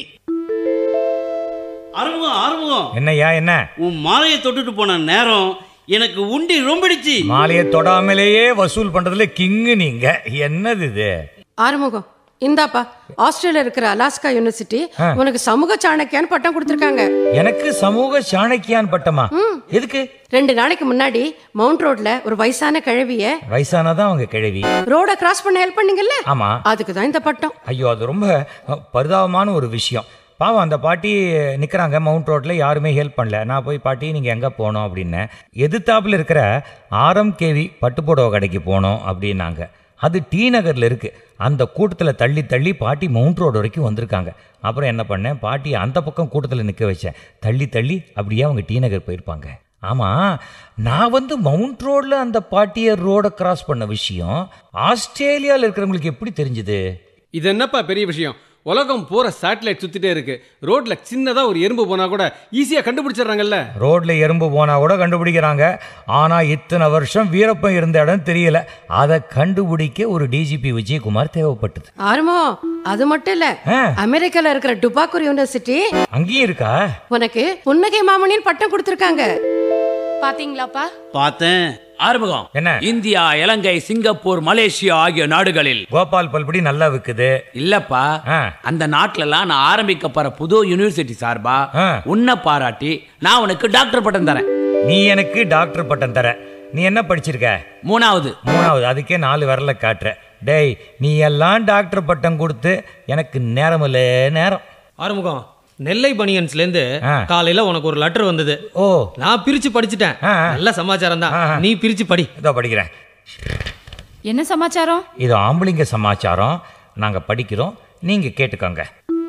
ஆறுமுகம் ஆறுமுகம், என்னையா என்ன? உன் மாலையை தொட்டுட்டு போன நேரம் எனக்கு உண்டி ரொம்பிடுச்சு. மாலையை தொடாமலேயே வசூல் பண்றதுல கிங்கு நீங்க. என்னது இது? ஆறுமுகம், இந்தாப்பா, ஆஸ்திரேலியா இருக்கிற அலாஸ்கா யூனிவர்சிட்டி உனக்கு சமூக சாணக்கியான்னு பட்டம் கொடுத்துருக்காங்க. எனக்கு சமூக சாணக்கியான் பட்டமா? எதுக்கு? ரெண்டு நாளைக்கு முன்னாடி மவுண்ட் ரோட்ல ஒரு வயசான கிழவிய, வயசானதான் அவங்க கிழவி, ரோட கிராஸ் பண்ண ஹெல்ப் பண்ணீங்கல்ல? ஆமா, அதுக்கு தான் இந்த பட்டம். ஐயோ, அது ரொம்ப பரிதாபமான ஒரு விஷயம். பாவம், அந்த பாட்டி நிற்கிறாங்க மவுண்ட் ரோட்டில், யாருமே ஹெல்ப் பண்ணல. நான் போய், பாட்டி நீங்கள் எங்கே போனோம் அப்படின்னேன். எதிர்த்தாப்பில் இருக்கிற ஆர்எம்கேவி பட்டுப்புடவை கடைக்கு போனோம் அப்படின்னாங்க. அது டி நகரில் இருக்குது. அந்த கூட்டத்தில் தள்ளி தள்ளி பாட்டி மவுண்ட் ரோடு வரைக்கும் வந்திருக்காங்க. அப்புறம் என்ன பண்ணேன், பாட்டியை அந்த பக்கம் கூட்டத்தில் நிற்க வச்சேன். தள்ளி தள்ளி அப்படியே அவங்க டி நகர் போயிருப்பாங்க. ஆமாம், நான் வந்து மவுண்ட் ரோடில் அந்த பாட்டியை ரோடை கிராஸ் பண்ண விஷயம் ஆஸ்திரேலியாவில் இருக்கிறவங்களுக்கு எப்படி தெரிஞ்சுது? இது என்னப்பா பெரிய விஷயம்? உலகம் பூரா சேட்டலைட் சுத்திட்டே இருக்கு. ரோட்ல சின்னதா ஒரு எறும்பு போனா கூட ஈஸியா கண்டுபிடிச்சிடறாங்கல்ல. ரோட்ல எறும்பு போனா கூட கண்டுபிடிக்கிறாங்க. ஆனா இத்தனை வருஷம் வீரப்பன் இருந்த இடம் தெரியல. அதை கண்டுபிடிக்க ஒரு டிஜிபி விஜயகுமார் தேவைப்பட்டது. ஆறுமோ, அது மட்டும் இல்ல, அமெரிக்கால இருக்கிற டுபாக்கூர் யூனிவர்சிட்டி அங்கேயும் இருக்கா? உனக்கு புன்னகை மாமணின்னு பட்டம் கொடுத்திருக்காங்க. பாத்தீங்களாப்பா? பார்த்தேன். ஆறுமுகம் என்ன? இந்தியா, இலங்கை, சிங்கப்பூர், மலேசியா ஆகிய நாடுகளில் கோபால் பல்படி நல்லா விக்குது. இல்லப்பா, அந்த நாட்டுல எல்லாம் நான் ஆரம்பிக்க போற புது யூனிவர்சிட்டி சார்பா உன்னை பாராட்டி நான் உனக்கு டாக்டர் பட்டம் தரேன். நீ எனக்கு டாக்டர் பட்டம் தர. நீ என்ன படிச்சிருக்க? மூணாவது. மூணாவது. அதுக்கே நாலு விரல காட்டுற. டேய், நீ எல்லாம் டாக்டர் பட்டம் கொடுத்து எனக்கு நேரம் இல்ல நேரம். ஆறுமுகம், நெல்லை பனியன்ஸ்லேருந்து காலையில உனக்கு ஒரு லெட்டர் வந்தது. ஓ, நான் பிரிச்சு படிச்சுட்டேன். நல்ல சமாச்சாரம் தான். நீ பிரிச்சு படி. இதோ படிக்கிறேன். என்ன சமாச்சாரம்? இது ஆம்பளைங்க சமாச்சாரம். நாங்க படிக்கிறோம், நீங்க கேட்டுக்கோங்க.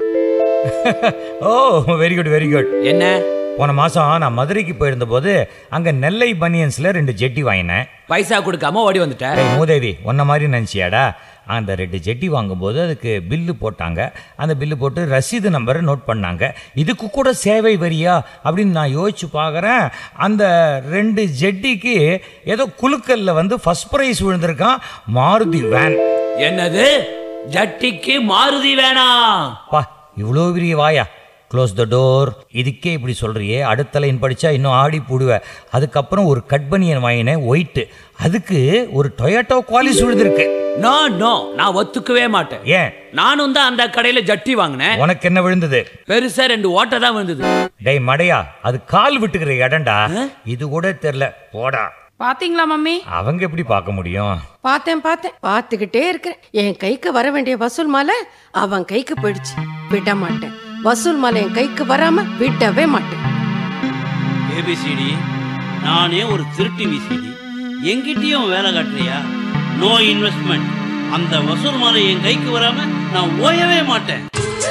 ஓ, வெரி குட் வெரி குட். என்ன? போன மாசம் நான் மதுரைக்கு போயிருந்த போது அங்க நெல்லை பனியன்ஸ்ல ரெண்டு ஜெட்டி வாங்கினேன். பைசா கொடுக்காம ஓடி வந்துட்டேன். மூதேவி, ஒன்ன மாதிரி நினைச்சியாடா? அந்த ரெண்டு ஜெட்டி வாங்கும்போது அதுக்கு பில்லு போட்டாங்க. அந்த பில்லு போட்டு ரசீது நம்பரை நோட் பண்ணாங்க. இதுக்கு கூட சேவை வரியா அப்படின்னு நான் யோசிச்சு பார்க்குறேன். அந்த ரெண்டு ஜெட்டிக்கு ஏதோ குலுக்கல்ல வந்து ஃபர்ஸ்ட் ப்ரைஸ் விழுந்திருக்கான், மாருதி வேன். என்னது? ஜட்டிக்கு மாருதி வேணா? பா, இவ்வளோ பெரிய வாயா? Close the door. இதுக்கே இப்படி சொல்றியே, அடுத்த லைன் படிச்சா இன்னும் ஆடி போடுவேன். அதுக்கப்புறம் ஒரு கட்பனியன் வாங்கினேன், ஒயிட்டு. அதுக்கு ஒரு டொயோட்டோ குவாலிஸ் விழுந்திருக்கு. நோ நோ, நான் ஒத்துக்கவே மாட்டேன். ஏன்? நானும் தான் அந்த கடையில ஜட்டி வாங்கினேன். உனக்கு என்ன விழுந்தது? பெருசா ரெண்டு ஓட்டை தான் விழுந்தது. டேய் மடையா, அது கால் விட்டுக்கிற இடம்டா. இது கூட தெரியல, போடா. பாத்தீங்களா மம்மி? அவங்க எப்படி பார்க்க முடியும்? பார்த்தேன் பார்த்தேன் பார்த்துக்கிட்டே இருக்கிறேன். என் கைக்கு வர வேண்டிய வசூல் மாலை அவன் கைக்கு போயிடுச்சு. விட மாட்டேன். வசூல் மாலை என் கைக்கு வராம விடவே மாட்டேன். ஏபிசிடி, நானே ஒரு திருட்டு விசிடி, எங்கிட்டயும் வேலை காட்டுறியா? No investment. அந்த வசூல் மாலை என் கைக்கு வராம நான் ஓயவே மாட்டேன்.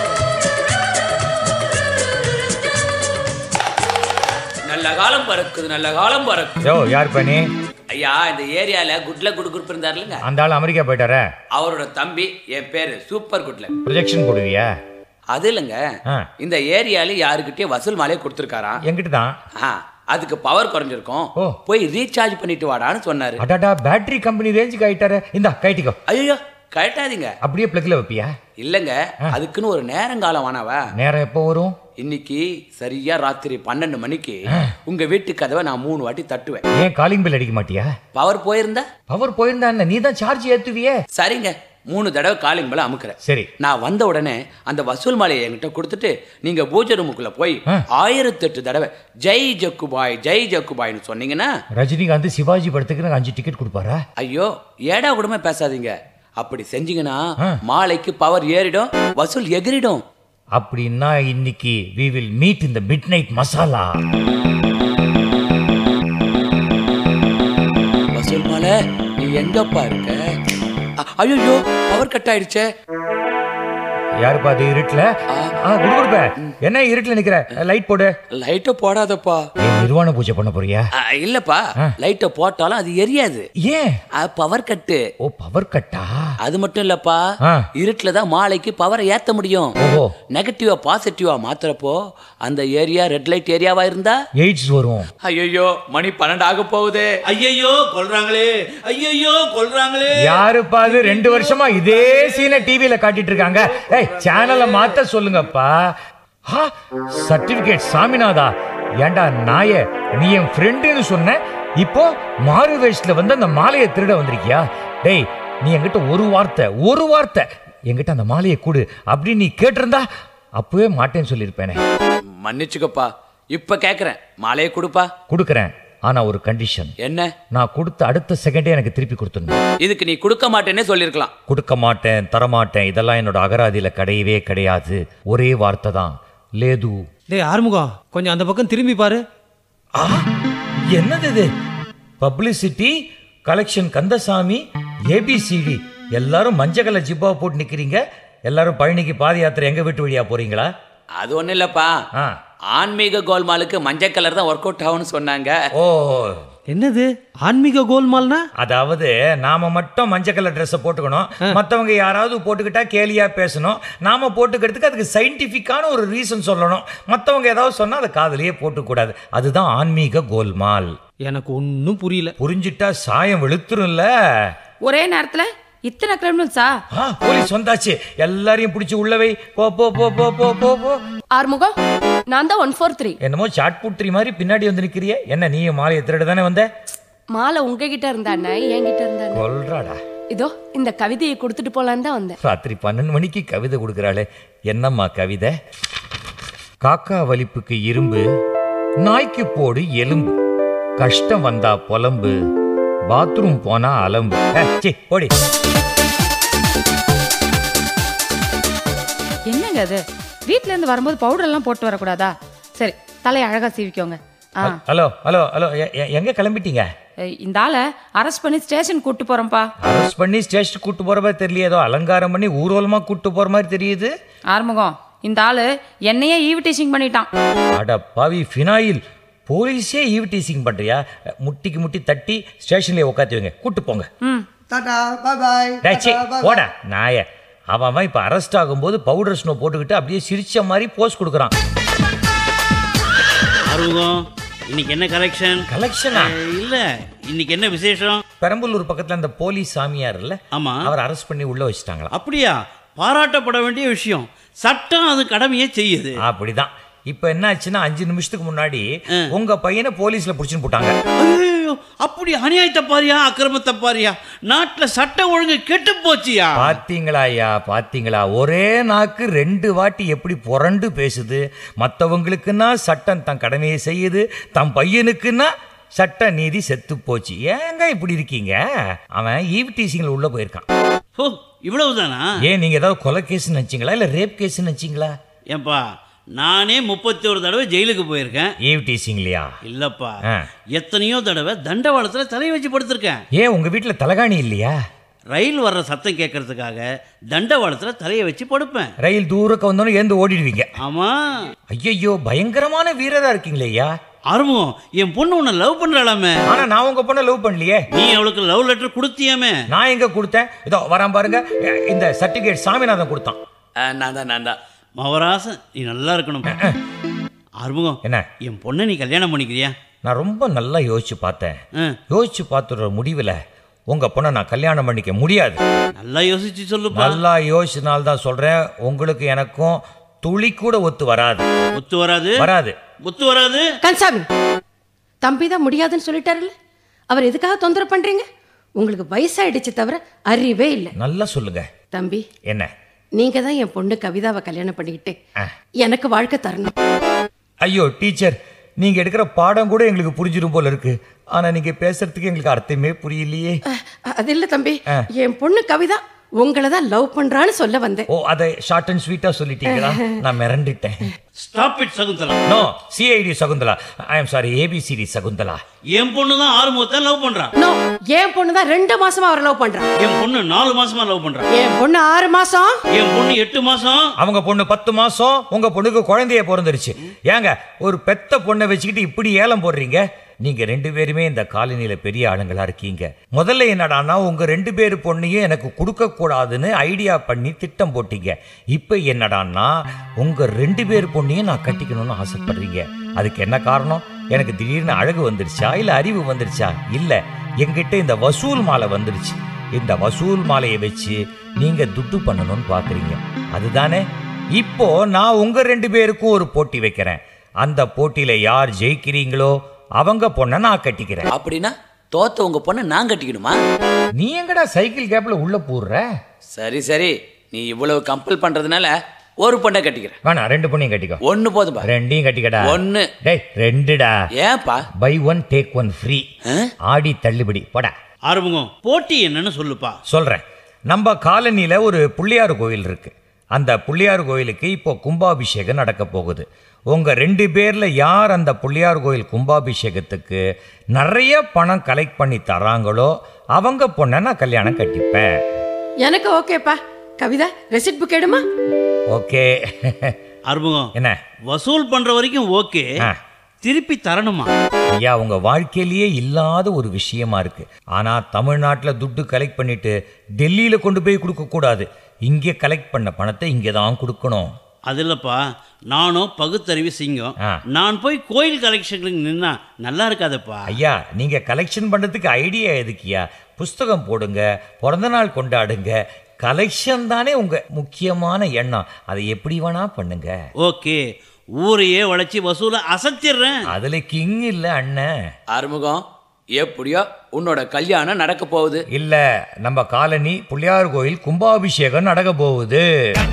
நல்ல காலம் பறக்குது, நல்ல காலம் பறக்குது. யோ, யார் பண்ணி? ஐயா, இந்த ஏரியால குட்ல குடு குரூப் இருந்தாருலங்க, அந்த ஆள் அமெரிக்கா போயிட்டாரா? அவரோட தம்பி. என் பேரு சூப்பர் குட்ல. ப்ரொஜெக்ஷன் போடுவியா? அது இல்லைங்க, இந்த ஏரியால யாருக்கிட்டே வசூல் மாலையை கொடுத்துருக்காரா? என்கிட்ட தான். அதுக்கு பவர் குறைஞ்சிருக்கும், போய் ரீசார்ஜ் பண்ணிட்டு வாடான்னு சொன்னாரு. அடாடா, பேட்டரி கம்பெனி ரேஞ்சுக்கு ஆயிட்டாரு. இந்தா கைட்டிக்கோ. ஐயோ, கரெக்டாதீங்க. அப்படியே பிளக்ல வைப்பியா? இல்லங்க, அதுக்குன்னு ஒரு நேரங்காலம் வானவா. நேரம் எப்போ வரும்? இன்னைக்கு சரியா ராத்திரி பன்னெண்டு மணிக்கு உங்க வீட்டு கதவை நான் மூணு வாட்டி தட்டுவேன். ஏன் காலிங் பெல் அடிக்க மாட்டியா? பவர் போயிருந்தா? பவர் போயிருந்தா என்ன, நீ தான் சார்ஜ் ஏத்துவியே. சரிங்க, மூணு தடவை காலிங் பெல் அமுக்குறேன். சரி, நான் வந்த உடனே அந்த வசூல் மாலையை என்கிட்ட கொடுத்துட்டு நீங்க பூஜை ரூமுக்குள்ள போய் ஆயிரத்தி எட்டு தடவை ஜெய் ஜக்குபாய் ஜெய் ஜக்குபாய்னு சொன்னீங்கன்னா ரஜினிகாந்த் சிவாஜி படத்துக்கு அஞ்சு டிக்கெட் கொடுப்பாரா? ஐயோ, ஏடா கூடமே பேசாதீங்க. அப்படி செஞ்சீங்கன்னா மாலைக்கு பவர் ஏறிடும், வசூல் எகிரிடும். அப்படின்னா இன்னைக்கு we will meet in the midnight masala. வசூல் மாலை, நீ எங்கப்பா இருக்க? ஐயோ, பவர் கட் ஆயிடுச்சே. யாருப்பா அது இருட்டுல? குடுகுடுப்ப, என்ன இருட்டுல நிக்கிற? லைட் போடு. லைட்ட போடாதப்பா. நிர்வாண பூஜை பண்ண போறியா? இல்லப்பா, லைட்ட போட்டாலும் அது எரியாது. ஏன்? Power cut. ஓ, பவர் கட்டா? அது மட்டும் இல்லப்பா, இருட்டுல தான் மாலைக்கு பவரை ஏத்த முடியும். நெகட்டிவா பாசிட்டிவா மாத்துறப்போ அந்த ஏரியா ரெட் லைட் ஏரியாவா இருந்தா எய்ட்ஸ் வரும். ஐயோ, மணி பன்னெண்டு ஆக போகுது. ஐயோ, கொல்றாங்களே, ஐயோ கொல்றாங்களே. யாருப்பா அது? ரெண்டு வருஷமா இதே சீனை டிவில காட்டிட்டு இருக்காங்க. ஏய், சேனலை மாத்த சொல்லுங்கப்பா. சர்டிபிகேட் சாமிநாதா, ஏண்டா நாயே, நீ என் ஃப்ரெண்டுன்னு சொன்ன, இப்போ மாறு வேஷத்துல வந்து அந்த மாலையை திருட வந்திருக்கியா? டேய், நீ என்கிட்ட ஒரு வார்த்தை ஒரு வார்த்தை என்கிட்ட அந்த மாலையை கொடு அப்படின்னு நீ கேட்டிருந்தா அப்பவே மாட்டேன்னு சொல்லியிருப்பேனே. மன்னிச்சுக்கப்பா, இப்ப கேக்குறேன், மாலையை கொடுப்பா. கொடுக்கறேன், ஆனா ஒரு கண்டிஷன். என்ன? நான் கொடுத்த அடுத்த செகண்டே எனக்கு திருப்பி கொடுத்துடணும். இதுக்கு நீ கொடுக்க மாட்டேன்னே சொல்லிருக்கலாம். கொடுக்க மாட்டேன், தரமாட்டேன், இதெல்லாம் என்னோட அகராதியில கிடையவே கிடையாது. ஒரே வார்த்தை தான், லேது. டேய் ஆறுமுகம், கொஞ்சம் அந்த பக்கம் திரும்பி பாரு. என்னது இது? பப்ளிசிட்டி, கலெக்ஷன் கந்தசாமி, ஏபிசிடி, எல்லாரும் மஞ்சள் கலர் ஜிப்பா போட்டு நிக்கிறீங்க. எல்லாரும் பழனிக்கு பாத யாத்திரை எங்க வீட்டு வழியா போறீங்களா? அது ஒண்ணு இல்லப்பா, ஆன்மீக கோல்மாலுக்கு மஞ்சள் கலர் தான் ஒர்க் அவுட் ஆகும்னு சொன்னாங்க. ஓ, என்னது ஆன்மீக கோல்மால்னா? அதாவது நாம மட்டும் மஞ்சள் கலர் ட்ரெஸ் போட்டுக்கணும், மற்றவங்க யாராவது போட்டுக்கிட்டா கேலியா பேசணும். நாம போட்டுக்கிறதுக்கு அதுக்கு சயின்டிபிக்கான ஒரு ரீசன் சொல்லணும். மற்றவங்க ஏதாவது சொன்னா அதை காதலியே போட்டுக்கூடாது. அதுதான் ஆன்மீக கோல்மால். எனக்கு ஒன்னும் புரியல. புரிஞ்சிட்டா சாயம் வெளுத்துரும்ல. ஒரே நேரத்துல இத்தனை கிரிமினல்ஸா? போலீஸ் வந்தாச்சு, எல்லாரையும் பிடிச்சி உள்ளவை. போ போ போ போ போ போ போ. ஆறுமுகம், நான் தான் ஒன் ஃபோர் த்ரீ. என்னமோ சாட் புட்ரி மாதிரி பின்னாடி வந்து நிக்கிறியே. என்ன, நீ மாலையை திருட தானே வந்த? மாலை உங்ககிட்ட இருந்தானே என்கிட்ட இருந்தானே சொல்றாடா. இதோ இந்த கவிதையை கொடுத்துட்டு போலான்னு தான் வந்தேன். ராத்திரி பன்னெண்டு மணிக்கு கவிதை கொடுக்குறாளே, என்னம்மா கவிதை? காக்கா வலிப்புக்கு இரும்பு, நாய்க்கு போடு எலும்பு, கஷ்டம் வந்தா புலம்பு, பாத்ரூம் போனா அலம்பு. போடி. என்னங்க அது? வீட்ல இருந்து வரும்போது பவுடர் எல்லாம் போட்டு வரக்கூடாதா? சரி, தலையை அழகா சீவிக்கோங்க. ஹலோ ஹலோ ஹலோ எங்க கிளம்பிட்டீங்க? இந்த ஆளை அரெஸ்ட் பண்ணி ஸ்டேஷன் கூட்டு போறோம்ப்பா. அரெஸ்ட் பண்ணி ஸ்டேஷன் கூட்டு போற மாதிரி தெரியல, ஏதோ அலங்காரம் பண்ணி ஊர்வலமா கூட்டு போற மாதிரி தெரியுது. ஆறுமுகம், இந்த ஆளு என்னையே ஈவிடீசிங் பண்ணிட்டான். அட பாவி ஃபினாயில், போலீஸே ஈவிடீசிங் பண்றியா? முட்டிக்கு முட்டி தட்டி ஸ்டேஷன்லயே உட்காந்து வைங்க, கூட்டு போங்க. Tata bye bye. போடா நாய. அவன் இப்ப அரெஸ்ட் ஆகும்போது பவுடர் ஸ்னோ போட்டுக்கிட்டு அப்படியே சிரிச்ச மாதிரி போஸ் கொடுக்குறான். ஆறுமுகம், இன்னைக்கு என்ன கலெக்ஷன்? கலெக்ஷனா? இல்ல, இன்னைக்கு என்ன விசேஷம்? பெரம்பலூர் பக்கத்துல அந்த போலீஸ் சாமியார் இல்ல, ஆமா, அவர் அரெஸ்ட் பண்ணி உள்ள வச்சிட்டாங்களா? அப்படியா? பாராட்டப்பட வேண்டிய விஷயம். சட்டம் அது கடமையே செய்யுது. அப்படிதான். இப்ப என்ன ஆச்சுன்னா, அஞ்சு நிமிஷத்துக்கு முன்னாடி உங்க பையனை போலீஸ்ல புடிச்சுன்னு போட்டாங்க. அப்படி அநியாயத்தை பாரியா, அக்கிரமத்தை பாரியா? நாட்டுல சட்டம் ஒழுங்கு கெட்டு போச்சியா? பாத்தீங்களா ஐயா, பாத்தீங்களா? ஒரே நாக்கு ரெண்டு வாட்டி எப்படி புரண்டு பேசுது. மற்றவங்களுக்குன்னா சட்டம் தன் கடமையை செய்யுது, தன் பையனுக்குன்னா சட்ட நீதி செத்து போச்சு. ஏங்க இப்படி இருக்கீங்க? அவன் ஈவ்டீசிங்ல உள்ள போயிருக்கான். ஓ, இவ்வளவுதானா? ஏன் நீங்க ஏதாவது கொலை கேஸ் நினைச்சீங்களா இல்ல ரேப் கேஸ் நினைச்சீங்களா? ஏன்பா, நானே முப்பத்தி ஒரு தடவை ஜெயிலுக்கு போயிருக்கேன். ஈவ்டீசிங்லையா? இல்லப்பா, எத்தனையோ தடவை தண்டவாளத்துல தலை வச்சு படுத்திருக்கேன். ஏன் உங்க வீட்டுல தலகாணி இல்லையா? ரயில் வர்ற சத்தம் கேட்கறதுக்காக தண்டவாளத்துல தலையை வச்சு படுப்பேன். ரயில் தூரக்க வந்தோன்னு ஏந்து ஓடிடுவீங்க. ஆமா. ஐயோ, பயங்கரமான வீரரா இருக்கீங்களே ஐயா. ஆறுமுகம், என் பொண்ணு உன்னை லவ் பண்றாளாமே. ஆனா நான் உங்க பொண்ணை லவ் பண்ணலையே. நீ அவளுக்கு லவ் லெட்டர் கொடுத்தியாமே. நான் எங்க கொடுத்தேன்? இதோ வரான் பாருங்க, இந்த சர்டிபிகேட் சாமிநாதன் கொடுத்தான். நான் தான் நான் தான் மவராசன், நீ நல்லா இருக்கணும். ஆறுமுகம், என்ன என் பொண்ணை நீ கல்யாணம் பண்ணிக்கிறியா? நான் ரொம்ப நல்லா யோசிச்சு பார்த்தேன். யோசிச்சு பார்த்துற முடிவில் உங்க பொண்ணை நான் கல்யாணம் பண்ணிக்க முடியாது. நல்லா யோசிச்சு சொல்லுப்பா. நல்லா யோசிச்சனால்தான் சொல்றேன், உங்களுக்கு எனக்கும் துளி கூட ஒத்து வராது. ஒத்து வராது? வராது. ஒத்து வராது. கன்சாமி, தம்பி தான் முடியாதுன்னு சொல்லிட்டாருல்ல, அவர் எதுக்காக தொந்தரவு பண்றீங்க? உங்களுக்கு வயசாயிடுச்சு தவிர அறிவே இல்லை. நல்லா சொல்லுங்க தம்பி. என்ன? நீங்க தான் என் பொண்ணு கவிதாவை கல்யாணம் பண்ணிக்கிட்டு எனக்கு வாழ்க்கை தரணும். ஐயோ டீச்சர், நீங்க எடுக்கிற பாடம் கூட எங்களுக்கு புரிஞ்சிடும் போல இருக்கு. ஆனா நீங்க பேசுறதுக்கு எங்களுக்கு அர்த்தமே புரியலையே. அது இல்ல தம்பி, என் பொண்ணு கவிதா உங்களை தான் லவ் பண்றான்னு சொல்ல வந்தேன். ஓ, அதை ஷார்ட் அண்ட் ஸ்வீட்டா சொல்லிட்டீங்களா? நான் மிரண்டிட்டேன். Stop it Shakuntala. No, CID Shakuntala. I am sorry, ABCD Shakuntala. என் பொண்ணு தான் ஆறுமுகத்தை லவ் பண்றா. நோ, என் பொண்ணு தான் ரெண்டு மாசமா அவர் லவ் பண்றா. என் பொண்ணு நாலு மாசமா லவ் பண்றா. என் பொண்ணு ஆறு மாசம். என் பொண்ணு எட்டு மாசம். அவங்க பொண்ணு பத்து மாசம். உங்க பொண்ணுக்கு குழந்தைய பிறந்துருச்சு. ஏங்க ஒரு பெத்த பொண்ணை வச்சுக்கிட்டு இப்படி ஏலம் போடுறீங்க? நீங்க ரெண்டு பேருமே இந்த காலனியில பெரிய ஆளுங்களா இருக்கீங்க. முதல்ல என்னடான்னா, உங்க ரெண்டு பேரு பொண்ணையும் எனக்கு கொடுக்க கூடாதுன்னு ஐடியா பண்ணி திட்டம் போட்டீங்க. இப்ப என்னடான்னா, உங்க ரெண்டு பேர் பொண்ணையும் நான் கட்டிக்கணும்னு ஆசைப்படுறீங்க. அதுக்கு என்ன காரணம்? எனக்கு திடீர்னு அழகு வந்துருச்சா இல்ல அறிவு வந்துருச்சா? இல்ல, என்கிட்ட இந்த வசூல் மாலை வந்துருச்சு. இந்த வசூல் மாலையை வச்சு நீங்க துட்டு பண்ணணும்னு பாக்குறீங்க, அதுதானே? இப்போ நான் உங்க ரெண்டு பேருக்கும் ஒரு போட்டி வைக்கிறேன். அந்த போட்டியில யார் ஜெயிக்கிறீங்களோ அவங்க பொண்ணை நான் கட்டிக்கிறேன். அப்படின்னா தோத்த உங்க பொண்ணை நான் கட்டிக்கணுமா? நீ எங்கடா சைக்கிள் கேப்ல உள்ள போடுற? சரி சரி, நீ இவ்வளவு கம்பல் பண்றதுனால ஒரு பொண்ணை கட்டிக்கிறேன். வேணா, ரெண்டு பொண்ணையும் கட்டிக்கோ. ஒன்னு போதும்பா. ரெண்டையும் கட்டிக்கடா. ஒன்னு. டேய், ரெண்டுடா. ஏன்பா? Buy one take one free. Aadi தள்ளுபடி. போடா. ஆறுமுகம், போட்டி என்னன்னு சொல்லுப்பா. சொல்றேன். நம்ம காலனியில ஒரு புள்ளியார் கோயில் இருக்கு. அந்த புள்ளியார் கோயிலுக்கு இப்போ கும்பாபிஷேகம் நடக்க போகுது. உங்க ரெண்டு பேர்ல யார் அந்த புள்ளியார் கோயில் கும்பாபிஷேகத்துக்கு நிறைய பணம் கலெக்ட் பண்ணி தராங்களோ அவங்க பொண்ணை நான் கல்யாணம் கட்டிப்பேன். எனக்கு ஓகேப்பா. கவிதா, ரெசிப்ட் புக் எடுமா? ஓகே. ஆறுமுகம், என்ன வசூல் பண்ற வரைக்கும் ஓகே, திருப்பி தரணுமா? ஐயா, உங்க வாழ்க்கையிலேயே இல்லாத ஒரு விஷயமா இருக்கு. ஆனா தமிழ்நாட்டில் துட்டு கலெக்ட் பண்ணிட்டு டெல்லியில கொண்டு போய் கொடுக்க கூடாது. இங்கே கலெக்ட் பண்ண பணத்தை இங்கே தான் கொடுக்கணும். அது இல்லப்பா, நானும் பகுத்தறிவு சிங்கம். நான் போய் கோயில் கலெக்ஷனுக்கு நின்னா நல்லா இருக்காதப்பா. ஐயா, நீங்க கலெக்ஷன் பண்றதுக்கு ஐடியா எதுக்கியா? புஸ்தகம் போடுங்க, பிறந்த நாள் கொண்டாடுங்க. கலெக்ஷன் தானே உங்க முக்கியமான எண்ணம். அதை எப்படி வேணா பண்ணுங்க. ஓகே, ஊரையே வளைச்சி வசூல அசத்திடுறேன். அதுல கிங் இல்ல அண்ணன். ஆறுமுகம், எப்படியோ உன்னோட கல்யாணம் நடக்க போகுது. இல்ல, நம்ம காலனி புள்ளியார் கோயில் கும்பாபிஷேகம் நடக்க போகுது.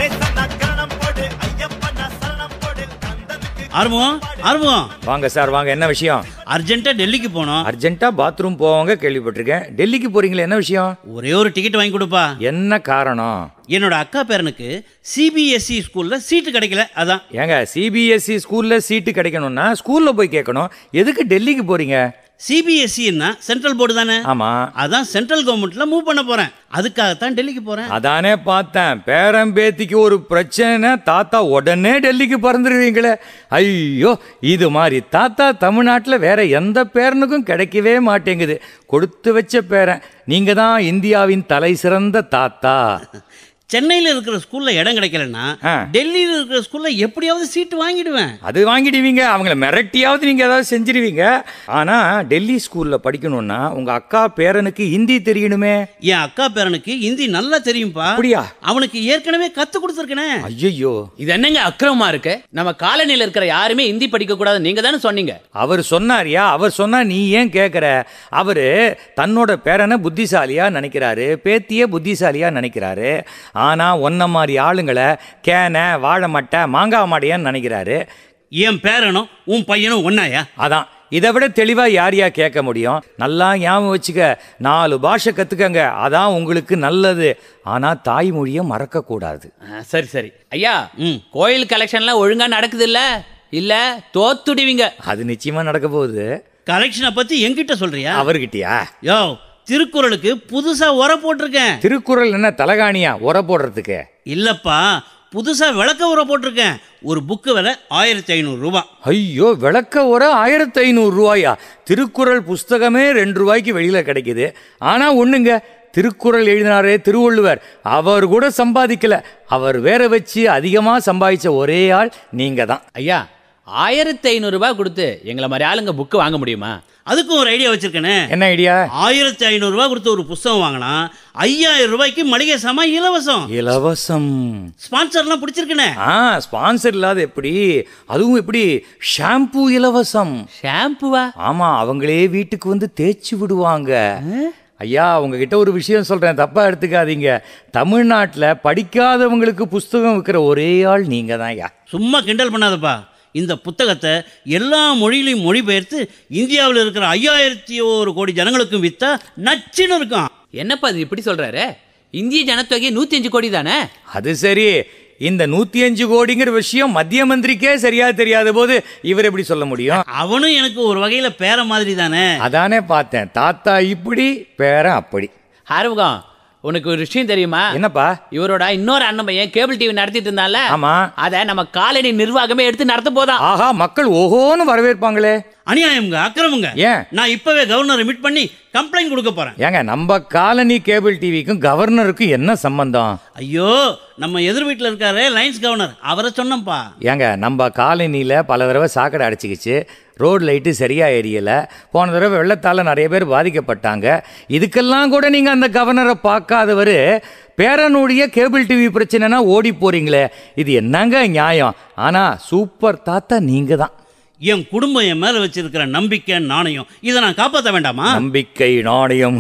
ஆர்வம் ஆர்வம் வாங்க சார், வாங்க. என்ன விஷயம்? அர்ஜென்ட்டா டெல்லிக்கு போனோம். அர்ஜென்ட்டா பாத்ரூம் போவாங்க கேள்விப்பட்டிருக்கேன். டெல்லிக்கு போறீங்களே, என்ன விஷயம்? ஒரே ஒரு டிக்கெட் வாங்கி கொடுப்பா. என்ன காரணம்? என்னோட அக்கா பேரனுக்கு சிபிஎஸ்இ ஸ்கூல்ல சீட்டு கிடைக்கல, அதான். ஏங்க, சிபிஎஸ்இ ஸ்கூல்ல சீட்டு கிடைக்கணும்னா ஸ்கூல்ல போய் கேட்கணும். எதுக்கு டெல்லிக்கு போறீங்க? சிபிஎஸ்இன்னா சென்ட்ரல் போர்டு தானே? ஆமா. அதான் சென்ட்ரல் கவர்மெண்ட்ல மூவ் பண்ண போறேன். அதுக்காகத்தான் டெல்லிக்கு போறேன். அதானே பார்த்தேன். பேரம்பேத்திக்கு ஒரு பிரச்சனை, தாத்தா உடனே டெல்லிக்கு பறந்துடுவீங்களே. ஐயோ, இது மாதிரி தாத்தா தமிழ்நாட்டில் வேற எந்த பேரனுக்கும் கிடைக்கவே மாட்டேங்குது. கொடுத்து வச்ச பேரன். நீங்க தான் இந்தியாவின் தலை சிறந்த தாத்தா. சென்னையில் இருக்கிற ஸ்கூல்ல இடம் கிடைக்கலன்னா டெல்லியில் இருக்கிற ஸ்கூல்ல எப்படியாவது சீட்டு வாங்கிடுவேன். அது வாங்கிடுவீங்க. அவங்கள மிரட்டியாவது நீங்க ஏதாவது செஞ்சிருவீங்க. ஆனா டெல்லி ஸ்கூல்ல படிக்கணும்னா உங்க அக்கா பேரனுக்கு ஹிந்தி தெரியணுமே. என் அக்கா பேரனுக்கு ஹிந்தி நல்லா தெரியும்பா. அப்படியா? அவனுக்கு ஏற்கனவே கத்து கொடுத்துருக்கேனே. ஐயோ, இது என்னங்க அக்கிரமமா இருக்கு? நம்ம காலனியில் இருக்கிற யாருமே ஹிந்தி படிக்க கூடாது, நீங்க தானே சொன்னீங்க. அவர் சொன்னாரியா? அவர் சொன்னா நீ ஏன் கேட்குற? அவரு தன்னோட பேரனை புத்திசாலியா நினைக்கிறாரு, பேத்திய புத்திசாலியா நினைக்கிறாரு. ஆனா ஒன்ன மாதிரி ஆளுங்களை கேன வாழை மட்டை மாங்காய் மாடையான்னு நினைக்கிறாரு. என் பேரனும் உன் பையனும் ஒன்னாயா? அதான். இதை விட தெளிவா யாரையா கேட்க முடியும்? நல்லா ஞாபகம் வச்சுக்க, நாலு பாஷை கத்துக்கங்க, அதான் உங்களுக்கு நல்லது. ஆனா தாய்மொழியை மறக்க கூடாது. சரி சரி ஐயா, கோயில் கலெக்ஷன்லாம் ஒழுங்கா நடக்குது இல்ல? இல்ல தோத்துடுவீங்க. அது நிச்சயமா நடக்க போகுது. கலெக்ஷனை பத்தி என்கிட்ட சொல்றியா? அவர்கிட்டயா? யோ, திருக்குறளுக்கு புதுசா உர போட்டிருக்கேன். திருக்குறள் என்ன தலகாணியா உர போடுறதுக்கு? இல்லப்பா, புதுசா விளக்க உர போட்டிருக்கேன். ஒரு புக்கு விலை ஆயிரத்தி ஐநூறு ரூபாய். ஐயோ, விளக்க உர ஆயிரத்தி ஐநூறு ரூபாயா? திருக்குறள் புஸ்தகமே ரெண்டு ரூபாய்க்கு வெளியில கிடைக்குது. ஆனா ஒண்ணுங்க, திருக்குறள் எழுதினாரே திருவள்ளுவர், அவர் கூட சம்பாதிக்கல. அவர் வேற வச்சு அதிகமா சம்பாதிச்ச ஒரே ஆள் நீங்க தான். ஐயா, ஆயிரத்தி ஐநூறு ரூபாய் கொடுத்து எங்களை மாதிரி ஆளுங்க புக்கு வாங்க முடியுமா? அதுக்கும் ஒரு ஐடியா வச்சிருக்கேனே. என்ன ஐடியா? ஆயிரத்தி ஐநூறு ரூபாய் கொடுத்து ஒரு புத்தகம் வாங்கினா ஐயாயிரம் ரூபாய்க்கு மளிகை சாமான் இலவசம். இலவசம். ஸ்பான்சர்லாம் பிடிச்சிருக்கேனே. ஆ, ஸ்பான்சர் இல்லாத எப்படி? அதுவும் எப்படி? ஷாம்பு இலவசம். ஷாம்புவா? ஆமா, அவங்களே வீட்டுக்கு வந்து தேய்ச்சி விடுவாங்க. ஐயா, உங்ககிட்ட ஒரு விஷயம் சொல்றேன், தப்பா எடுத்துக்காதீங்க. தமிழ்நாட்டில் படிக்காதவங்களுக்கு புஸ்தகம் விற்கிற ஒரே ஆள் நீங்க தான். ஐயா, சும்மா கிண்டல் பண்ணாதப்பா. இந்த புத்தகத்தை எல்லா மொழியிலையும் மொழிபெயர்த்து இந்தியாவில் இருக்கிற ஐயாயிரத்தி ஒரு கோடி ஜனங்களுக்கும் வித்தா நச்சுன்னு இருக்கும். என்னப்பா அது இப்படி சொல்றாரு? இந்திய ஜனத்தொகை நூத்தி அஞ்சு கோடி தானே? அது சரி, இந்த நூத்தி அஞ்சு கோடிங்கிற விஷயம் மத்திய மந்திரிக்கே சரியா தெரியாத போது இவர் எப்படி சொல்ல முடியும்? அவனும் எனக்கு ஒரு வகையில பேர மாதிரி தானே. அதானே பார்த்தேன். தாத்தா இப்படி, பேரன் அப்படி. ஆர்வகம், உனக்கு ஒரு விஷயம் தெரியுமா? என்னப்பா? இவரோட இன்னொரு அண்ணன் பையன் கேபிள் டிவி நடத்திட்டு இருந்தால. ஆமா. அத நம்ம காலனி நிர்வாகமே எடுத்து நடத்த போதா. ஆஹா, மக்கள் ஓஹோன்னு வரவேற்பாங்களே. அநியாயம்ங்க, அக்கிரமங்க. ஏன்? நான் இப்பவே கவர்னரை மீட் பண்ணி கம்ப்ளைண்ட் கொடுக்க போறேன். ஏங்க, நம்ம காலனி கேபிள் டிவிக்கும் கவர்னருக்கும் என்ன சம்பந்தம்? ஐயோ, நம்ம எதிர் வீட்டில் இருக்காரு லைன்ஸ் கவர்னர், அவரை சொன்னப்பா. ஏங்க, நம்ம காலனியில் பல தடவை சாக்கடை அடைச்சிக்கிச்சு, ரோடு லைட்டு சரியாக எரியலை, போன தடவை வெள்ளத்தால் நிறைய பேர் பாதிக்கப்பட்டாங்க. இதுக்கெல்லாம் கூட நீங்கள் அந்த கவர்னரை பார்க்காதவர் பேரனுடைய கேபிள் டிவி பிரச்சனைனா ஓடி போகிறீங்களே, இது என்னங்க நியாயம்? ஆனால் சூப்பர் தாத்தா நீங்கள் தான். என் குடும்பம் என் மேலே வச்சிருக்கிற நம்பிக்கை நாணயம், இதை நான் காப்பாற்ற வேண்டாமா? நம்பிக்கை நாணயம்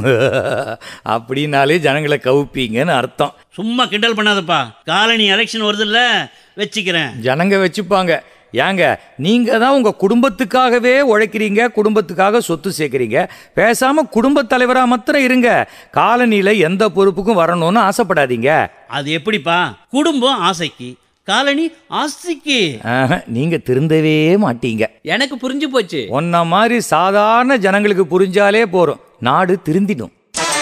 அப்படின்னாலே ஜனங்களை கவுப்பீங்கன்னு அர்த்தம். சும்மா கிண்டல் பண்ணாதப்பா. காலனி எலெக்ஷன் வருது இல்ல, வச்சுக்கிறேன். ஜனங்க வச்சுப்பாங்க. ஏங்க, நீங்க தான் உங்க குடும்பத்துக்காகவே உழைக்கிறீங்க, குடும்பத்துக்காக சொத்து சேர்க்குறீங்க. பேசாம குடும்பத் தலைவரா மாத்திரம் இருங்க. காலனியில எந்த பொறுப்புக்கும் வரணும்னு ஆசைப்படாதீங்க. அது எப்படிப்பா? குடும்பம் ஆசைக்கு, காலனி ஆஸ்திக்கு. நீங்க திருந்தவே மாட்டீங்க. எனக்கு புரிஞ்சு போச்சு. ஒன்ன மாதிரி சாதாரண ஜனங்களுக்கு புரிஞ்சாலே போறோம், நாடு திருந்திடும்.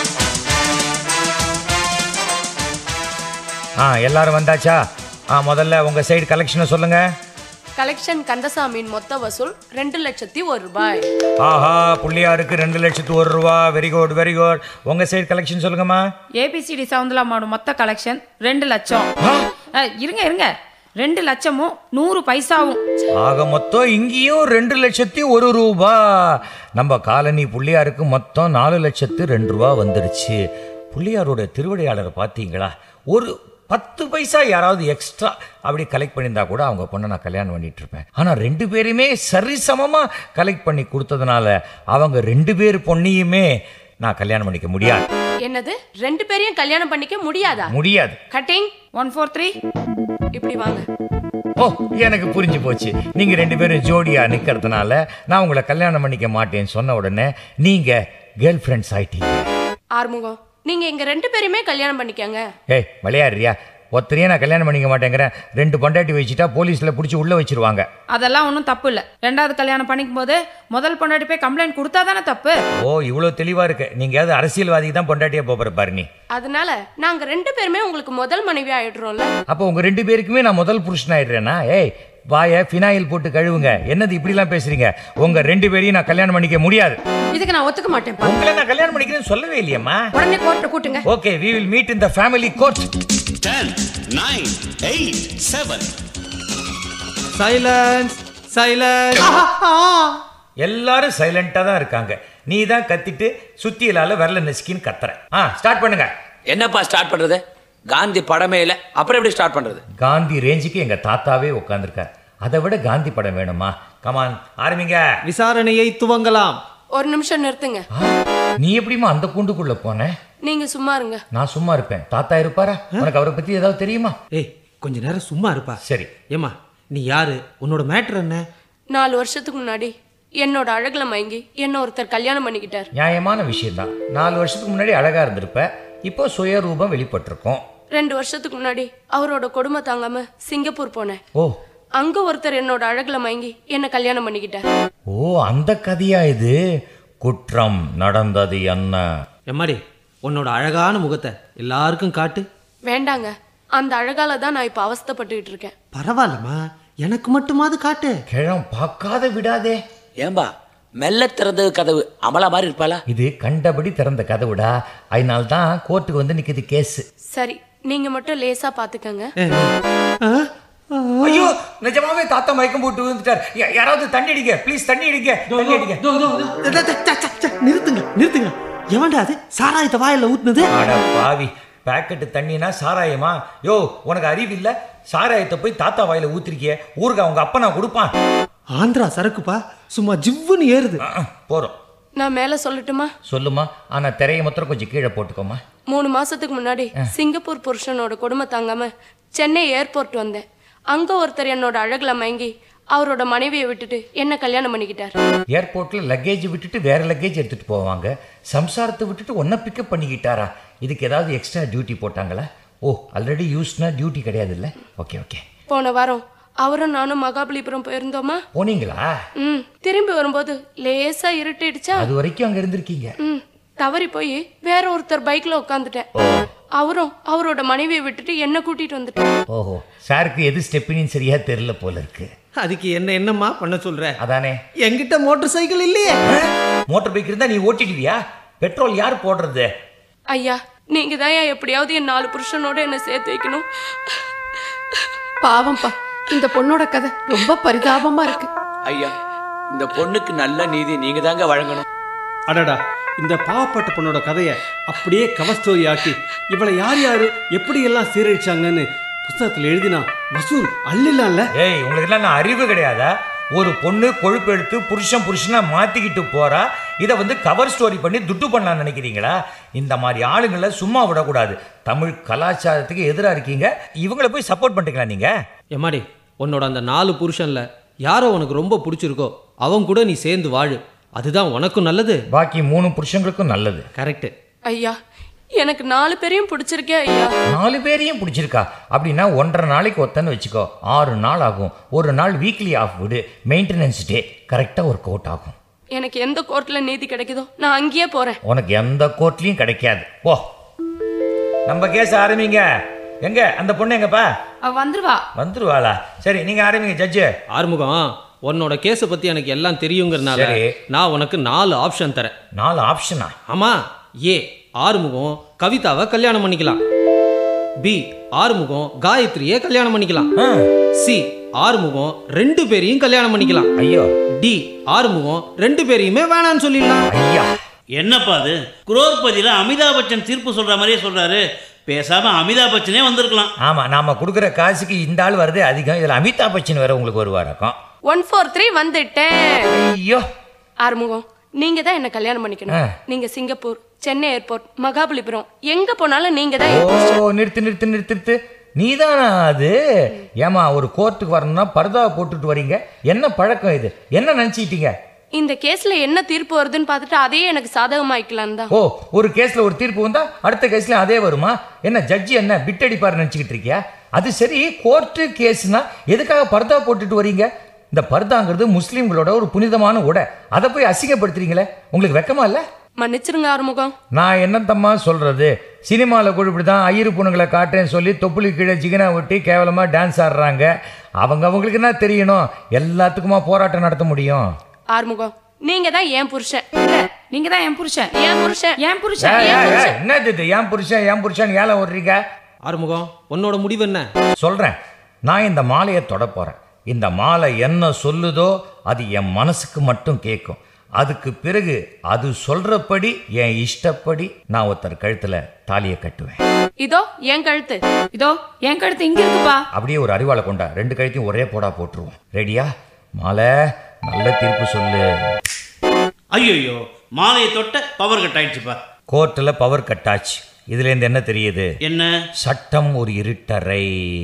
ஆ, எல்லாரும் வந்தாச்சா? ஆ, முதல்ல உங்க சைடு கலெக்ஷனை சொல்லுங்க. கலெக்ஷன் கந்தசாமியின் மொத்த வசூல் ரெண்டு லட்சத்தி ஒரு ரூபாய். ஆஹா, புள்ளியாருக்கு ரெண்டு லட்சத்து ஒரு ரூபா. Very good, very good. உங்க சைடு கலெக்ஷன் சொல்லுங்கம்மா. ஏபிசிடி சவுந்தலாமாவோட மொத்த கலெக்ஷன் ரெண்டு லட்சம். இருங்க இருங்க ரெண்டு லட்சமும் நூறு பைசாவும். ஆக மொத்தம் இங்கேயும் ரெண்டு லட்சத்தி ஒரு ரூபா. நம்ம காலனி புள்ளியாருக்கு மொத்தம் நாலு லட்சத்து ரெண்டு ரூபா வந்துடுச்சு. புள்ளியாரோட திருவிடையாளரை பார்த்தீங்களா? ஒரு பத்து பைசா யாராவது எக்ஸ்ட்ரா அப்படி கலெக்ட் பண்ணியிருந்தா கூட அவங்க பொண்ணை நான் கல்யாணம் பண்ணிட்டு இருப்பேன். ஆனால் ரெண்டு பேருமே சரிசமமாக கலெக்ட் பண்ணி கொடுத்ததுனால அவங்க ரெண்டு பேர் பொண்ணையுமே நான் கல்யாணம் பண்ணிக்க முடியாது. என்னது, ரெண்டு பேரையும் கல்யாணம் பண்ணிக்க முடியாதா? முடியாது. கட்டிங் ஒன் ஃபோர் த்ரீ இப்படி வாங்க. ஓ, எனக்கு புரிஞ்சு போச்சு. நீங்க ரெண்டு பேரும் ஜோடியா நிக்கிறதுனால நான் உங்களை கல்யாணம் பண்ணிக்க மாட்டேன்னு சொன்ன உடனே நீங்க கேர்ள் ஃப்ரெண்ட்ஸ் ஆயிட்டீங்க. ஆறுமுகம், நீங்க எங்க ரெண்டு பேருமே கல்யாணம் பண்ணிக்கங்க. ஏய் விளையாடுறியா? ஒத்தரையே நான் கல்யாணம் பண்ணிக்க மாட்டேங்கிறேன். ரெண்டு பொண்டாட்டி வச்சுட்டா போலீஸ்ல பிடிச்சி உள்ள வச்சிருவாங்க. அதெல்லாம் ஒன்றும் தப்பு இல்லை. ரெண்டாவது கல்யாணம் பண்ணிக்கும் போது முதல் பொண்டாட்டி போய் கம்ப்ளைண்ட் கொடுத்தா தானே தப்பு. ஓ, இவ்வளோ தெளிவா இருக்கு. நீங்க ஏதாவது அரசியல்வாதிக்கு தான் பொண்டாட்டியா போற பாரு நீ. அதனால நாங்க ரெண்டு பேருமே உங்களுக்கு முதல் மனைவி ஆயிடுறோம்ல. அப்போ உங்க ரெண்டு பேருக்குமே நான் முதல் புருஷன் ஆயிடுறேனா? ஏய் வாய ஃபினாயில் போட்டு கழுவுங்க. என்னது இப்படிலாம் பேசுறீங்க? உங்க ரெண்டு பேரையும் நான் கல்யாணம் பண்ணிக்க முடியாது. இதுக்கு நான் ஒத்துக்க மாட்டேன். உங்களை நான் கல்யாணம் பண்ணிக்கிறேன்னு சொல்லவே இல்லையம்மா. உடனே கோர்ட்டை கூட்டுங்க. Okay, we will meet in the family court. ten, nine, eight, seven. Silence silence. எல்லாரும் சைலண்டா தான் இருக்காங்க. நீ தான் கத்திட்டு சுத்தியலால வரல நெஸ்கின்னு கத்துற. ஆ, ஸ்டார்ட் பண்ணுங்க. என்னப்பா ஸ்டார்ட் பண்றது? காந்தி படமே இல்லை, அப்புறம் எப்படி ஸ்டார்ட் பண்றது? காந்தி ரேஞ்சுக்கு எங்க தாத்தாவே உட்காந்துருக்கார். அதை விட காந்தி படம் வேணுமா? கமான், ஆரம்பிங்க. விசாரணையை துவங்கலாம். ஒரு நிமிஷம் நிறுத்துங்க. நீ எப்படிமா அந்த கூண்டுக்குள்ள போன? நீங்க சும்மா இருங்க. நான் சும்மா இருப்பேன், தாத்தா இருப்பாரா? உனக்கு அவரை பத்தி ஏதாவது தெரியுமா? ஏய், கொஞ்ச நேரம் சும்மா இருப்பா. சரி. ஏமா, நீ யாரு? உன்னோட மேட்டர் என்ன? நாலு வருஷத்துக்கு முன்னாடி என்னோட அழகுல மயங்கி என்ன ஒருத்தர் கல்யாணம் பண்ணிக்கிட்டார். நியாயமான விஷயம் தான். நாலு வருஷத்துக்கு முன்னாடி அழகா இருந்திருப்ப, இப்போ சுயரூபம் வெளிப்பட்டிருக்கோம். ரெண்டு வருஷத்துக்கு முன்னாடி அவரோட கொடுமை தாங்காம சிங்கப்பூர் போனேன். ஓ, அங்க ஒருத்தர் என்னோட அழகுல மயங்கி என்ன கல்யாணம் பண்ணிக்கிட்டார். ஓ, அந்த கதையா இது? குற்றம் நடந்தது என்ன? எம்மாடி, உன்னோட அழகான முகத்தை எல்லாருக்கும் காட்டு. வேண்டாங்க, அந்த அழகால தான் நான் இப்ப அவஸ்தைப்பட்டுக்கிட்டு இருக்கேன். பரவாயில்லம்மா, எனக்கு மட்டுமாவது காட்டு. கிழம் பார்க்காத விடாதே. ஏம்பா மெல்ல திறந்தது கதவு அமலா மாதிரி இருப்பாளா? இது கண்டபடி திறந்த கதவுடா. அதனால தான் கோர்ட்டுக்கு வந்து நிக்குது கேஸ். சரி, நீங்க மட்டும் லேசா பாத்துக்கங்க. ஐயோ, நிஜமாவே தாத்தா மயக்கம் போட்டு விழுந்துட்டார். யா- யாராவது தண்ணி அடிங்க ப்ளீஸ், தண்ணி அடிங்க, தண்ணி அடிங்க. நிறுத்துங்க நிறுத்துங்க. எவன்டா அது சாராயத்தை வாயில ஊத்துனது? அட பாவி, பேக்கெட்டு தண்ணினா சாராயமா? யோ, உனக்கு அறிவு இல்ல? சாராயத்தை போய் தாத்தா வாயில ஊத்திருக்கிய. ஊருக்கு அவங்க அப்பா நான் கொடுப்பான். ஆந்திரா சரக்குப்பா, சும்மா ஜிவ்வுன்னு ஏறுது. போறோம். நான் மேல சொல்லட்டுமா? சொல்லுமா, ஆனா திரைய மாத்திரம் கொஞ்சம் கீழே போட்டுக்கோமா. மூணு மாசத்துக்கு முன்னாடி சிங்கப்பூர் புருஷனோட கொடுமை தாங்காம சென்னை ஏர்போர்ட் வந்தேன். அங்க ஒருத்தர் என்னோட அழகுல மயங்கி அவரோட மனைவியை விட்டுட்டு என்ன கல்யாணம் பண்ணிக்கிட்டார். ஏர்போர்ட்ல லக்கேஜ் விட்டுட்டு வேற லக்கேஜ் எடுத்துட்டு போவாங்க. சம்சாரத்தை விட்டுட்டு ஒன்ன பிக்கப் பண்ணிக்கிட்டாரா? இதுக்கு ஏதாவது எக்ஸ்ட்ரா டியூட்டி போட்டாங்களா? ஓ, ஆல்ரெடி யூஸ்னா டியூட்டி கிடையாது இல்ல? Okay okay. போன வாரம் அவரும் நானும் மகாபலிபுரம் போயிருந்தோமா? போனீங்களா? ம், திரும்பி வரும்போது லேசா இருட்டிடுச்சா. அது வரைக்கும் அங்க இருந்திருக்கீங்க. ம், தவறி போய் வேற ஒருத்தர் பைக்ல உட்காந்துட்டேன். அவரும் அவரோட மனைவியை விட்டுட்டு என்ன கூட்டிட்டு வந்துட்டார். ஓஹோ, சாருக்கு எது ஸ்டெப்பினின்னு சரியா தெரியல போல இருக்கு. அதுக்கு என்ன என்னம்மா பண்ண சொல்ற? அதானே, என்கிட்ட மோட்டார் சைக்கிள் இல்லையே. மோட்டார் பைக் இருந்தா நீ ஓட்டிடுவியா? பெட்ரோல் யார் போடுறது? ஐயா, நீங்க தான் எப்படியாவது என் நாலு புருஷனோட என்ன சேர்த்து வைக்கணும். பாவம்பா, இந்த பொண்ணோட கதை ரொம்ப பரிதாபமா இருக்கு. ஐயா, இந்த பொண்ணுக்கு நல்ல நீதி நீங்க தாங்க வழங்கணும். அடடா, இந்த பாவப்பட்ட பொண்ணோட கதையை அப்படியே கவர் ஸ்டோரி ஆக்கி இவளை யார் யாரு எப்படி எல்லாம் சீரழிச்சாங்கன்னு புத்தகத்தில் எழுதினா வசூல் அள்ளிலாம்ல. ஏய், உங்களுக்கு எல்லாம் நான் அறிவு கிடையாதா? ஒரு பொண்ணு கொழுப்பு எடுத்து புருஷன் புருஷனா மாத்திக்கிட்டு போறா. இதை வந்து கவர் ஸ்டோரி பண்ணி துட்டு பண்ணலாம்னு நினைக்கிறீங்களா? இந்த மாதிரி ஆளுங்களை சும்மா விடக்கூடாது. தமிழ் கலாச்சாரத்துக்கு எதிராக இருக்கீங்க. இவங்களை போய் சப்போர்ட் பண்ணிக்கலாம் நீங்க. எம்மாடி, உன்னோட அந்த நாலு புருஷன்ல யாரோ உனக்கு ரொம்ப பிடிச்சிருக்கோ அவங்க கூட நீ சேர்ந்து வாழு. அதுதான் உனக்கும் நல்லது, பாக்கி மூணு புருஷங்களுக்கும் நல்லது. கரெக்ட். ஐயா, எனக்கு நாலு பேரையும் பிடிச்சிருக்கே ஐயா. நாலு பேரையும் பிடிச்சிருக்கா? அப்படின்னா ஒன்றரை நாளைக்கு ஒத்தன்னு வச்சுக்கோ. ஆறு நாள் ஆகும். ஒரு நாள் வீக்லி ஆஃப் விடு. மெயின்டெனன்ஸ் டே கரெக்டாக ஒர்க் அவுட் ஆகும். எனக்கு எந்த கோர்ட்ல நீதி கிடைக்குதோ நான் அங்கேயே போறேன். உனக்கு எந்த கோர்ட்லயும் கிடைக்காது. ஓ, நம்ம கேஸ் ஆரம்பிங்க. எங்க அந்த பொண்ணு எங்கப்பா? அவ வந்துருவா. வந்துருவாளா? சரி, நீங்க ஆரம்பிங்க ஜட்ஜு. ஆறுமுகம், உன்னோட கேஸை பத்தி எனக்கு எல்லாம் தெரியுங்கிறனால நான் உனக்கு நாலு ஆப்ஷன் தரேன். நாலு ஆப்ஷனா? ஆமா. ஏ, ஆறுமுகம் கவிதாவை கல்யாணம் பண்ணிக்கலாம். பி, ஆறுமுகம் காயத்ரியை கல்யாணம் பண்ணிக்கலாம். சி, ஆறுமுகம் ரெண்டு பேரையும் கல்யாணம் பண்ணிக்கலாம். ஐயோ. டி, ஆறுமுகம் ரெண்டு பேரையுமே வேணான்னு சொல்லிடலாம். ஐயா, என்னப்பா அது? குரோர்பதியில் அமிதாப் பச்சன் தீர்ப்பு சொல்ற மாதிரியே சொல்றாரு. பேசாம அமிதாப் பச்சனே வந்திருக்கலாம். ஆமா, நாம கொடுக்குற காசுக்கு இந்த ஆள் வரதே அதிகம். இதுல அமிதாப் பச்சன் வேற உங்களுக்கு வருவாரக்கம். ஒன் ஃபோர் த்ரீ வந்துட்டேன். ஐயோ ஆறுமுகம், நீங்க தான் என்ன கல்யாணம் பண்ணிக்கணும். நீங்க சிங்கப்பூர், சென்னை ஏர்போர்ட், மகாபலிபுரம் எங்க போனாலும் நீங்க தான். ஓ நிறுத்து நிறுத்து நிறுத்து நீதானா அது? ஏமா ஒரு கோர்ட்டுக்கு வரணும்னா பர்தாவை போட்டுட்டு வரீங்க, என்ன பழக்கம் இது? என்ன நினைச்சிட்டீங்க? இந்த கேஸ்ல என்ன தீர்ப்பு வருதுன்னு பார்த்துட்டு அதையே எனக்கு சாதகமாக்கலாம் தான். ஓ, ஒரு கேஸ்ல ஒரு தீர்ப்பு வந்தா அடுத்த கேஸ்ல அதே வருமா? என்ன ஜட்ஜி என்ன பிட்டடிப்பாரு நினைச்சுக்கிட்டு இருக்கியா? அது சரி, கோர்ட்டு கேஸ்னா எதுக்காக பர்தா போட்டுட்டு வரீங்க? இந்த பர்தாங்கிறது முஸ்லீம்களோட ஒரு புனிதமான உடை, அதை போய் அசிங்கப்படுத்துறீங்களே, உங்களுக்கு வெக்கமா இல்ல? மன்னிச்சிருங்க ஆறுமுகம். நான் என்னத்தம்மா சொல்றது, சினிமாவில் கூட இப்படி தான் ஐயரு பொண்ணுங்களை காட்டுறேன்னு சொல்லி தொப்புளி கீழே ஜிகனா ஒட்டி கேவலமாக டான்ஸ் ஆடுறாங்க. அவங்க அவங்களுக்கு என்ன தெரியணும், எல்லாத்துக்குமா போராட்டம் நடத்த முடியும்? ஆறுமுகம், நீங்க தான் என் புருஷன். நீங்க தான் என் புருஷன். என் புருஷன் என் புருஷன். என்ன இது என் புருஷன் என் புருஷன் ஏழை ஓடுறீங்க? ஆறுமுகம், உன்னோட முடிவு என்ன? சொல்றேன். நான் இந்த மாலையை தொட போறேன். இந்த மாலை என்ன சொல்லுதோ அது என் மனசுக்கு மட்டும் கேட்கும். அதுக்கு பிறகு அது சொல்றபடி என் இஷ்டப்படி நான் ஒருத்தர் கழுத்துல தாலியை கட்டுவேன். இதோ என் கழுத்து. இதோ என் கழுத்து இங்க இருக்குப்பா. அப்படியே ஒரு அறிவாளை கொண்டா ரெண்டு கழுத்தையும் ஒரே போடா போட்டுருவோம். ரெடியா? மாலை, நல்ல தீர்ப்பு சொல்லு. ஐயோ, மாலையை தொட்ட பவர் கட் ஆயிடுச்சுப்பா. கோர்ட்டில் பவர் கட் ஆச்சு. இதுல இருந்து என்ன தெரியுது? என்ன? சட்டம் ஒரு இருட்டறை.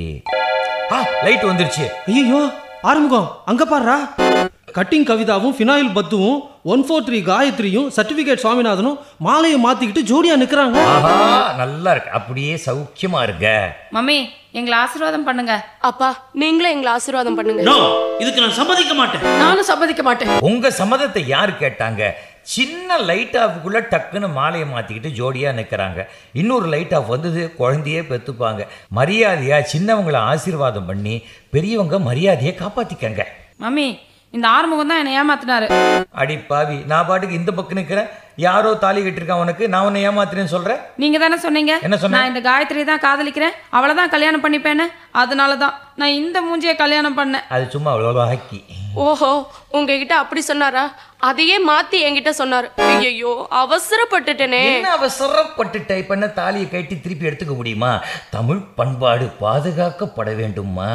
லைட் வந்துருச்சு. ஐயோ ஆறுமுகம், அங்க பாருடா. கட்டிங் கவிதாவும் ஃபினாயில் பத்துவும் ஒன் ஃபோர் த்ரீ காயத்ரியும் சர்டிபிகேட் சுவாமிநாதனும் மாலையை மாத்திக்கிட்டு ஜோடியா நிக்கிறாங்க. நல்லா இருக்கு, அப்படியே சௌக்கியமா இருக்க. மம்மி, எங்களை ஆசீர்வாதம் பண்ணுங்க. அப்பா, நீங்களும் எங்களை ஆசீர்வாதம் பண்ணுங்க. நோ, இதுக்கு நான் சம்மதிக்க மாட்டேன். நானும் சம்மதிக்க மாட்டேன். உங்க சம்மதத்தை யாரு கேட்டாங்க? சின்ன லைட் ஆஃபுக்குள்ள டக்குன்னு மாலையை மாத்திக்கிட்டு ஜோடியா நிற்கிறாங்க. இன்னொரு லைட் ஆஃப் வந்தது, குழந்தையே பெற்றுப்பாங்க. மரியாதையா சின்னவங்களை ஆசீர்வாதம் பண்ணி பெரியவங்க மரியாதையை காப்பாத்திக்கங்க. மம்மி, இந்த ஆறுமுகம் தான் என்னை ஏமாத்தினாரு. அடி பாவி, நான் பாட்டுக்கு இந்த பக்கம் நிற்கிறேன், யாரோ தாலி கட்டிருக்கான் உனக்கு, நான் உன்னை ஏமாத்துறேன்னு சொல்றேன். நீங்க தானே சொன்னீங்க என்ன சொன்ன? நான் இந்த காயத்ரி தான் காதலிக்கிறேன், அவளை தான் கல்யாணம் பண்ணிப்பேன்னு. அதனால தான் நான் இந்த மூஞ்சியை கல்யாணம் பண்ணேன். அது சும்மா அவ்வளோ ஹக்கி. ஓஹோ, உங்ககிட்ட அப்படி சொன்னாரா? அதையே மாத்தி என்கிட்ட சொன்னாரு. ஐயோ, அவசரப்பட்டுட்டேனே. என்ன அவசரப்பட்டுட்ட? இப்ப என்ன தாலியை கட்டி திருப்பி எடுத்துக்க முடியுமா? தமிழ் பண்பாடு பாதுகாக்கப்பட வேண்டுமா?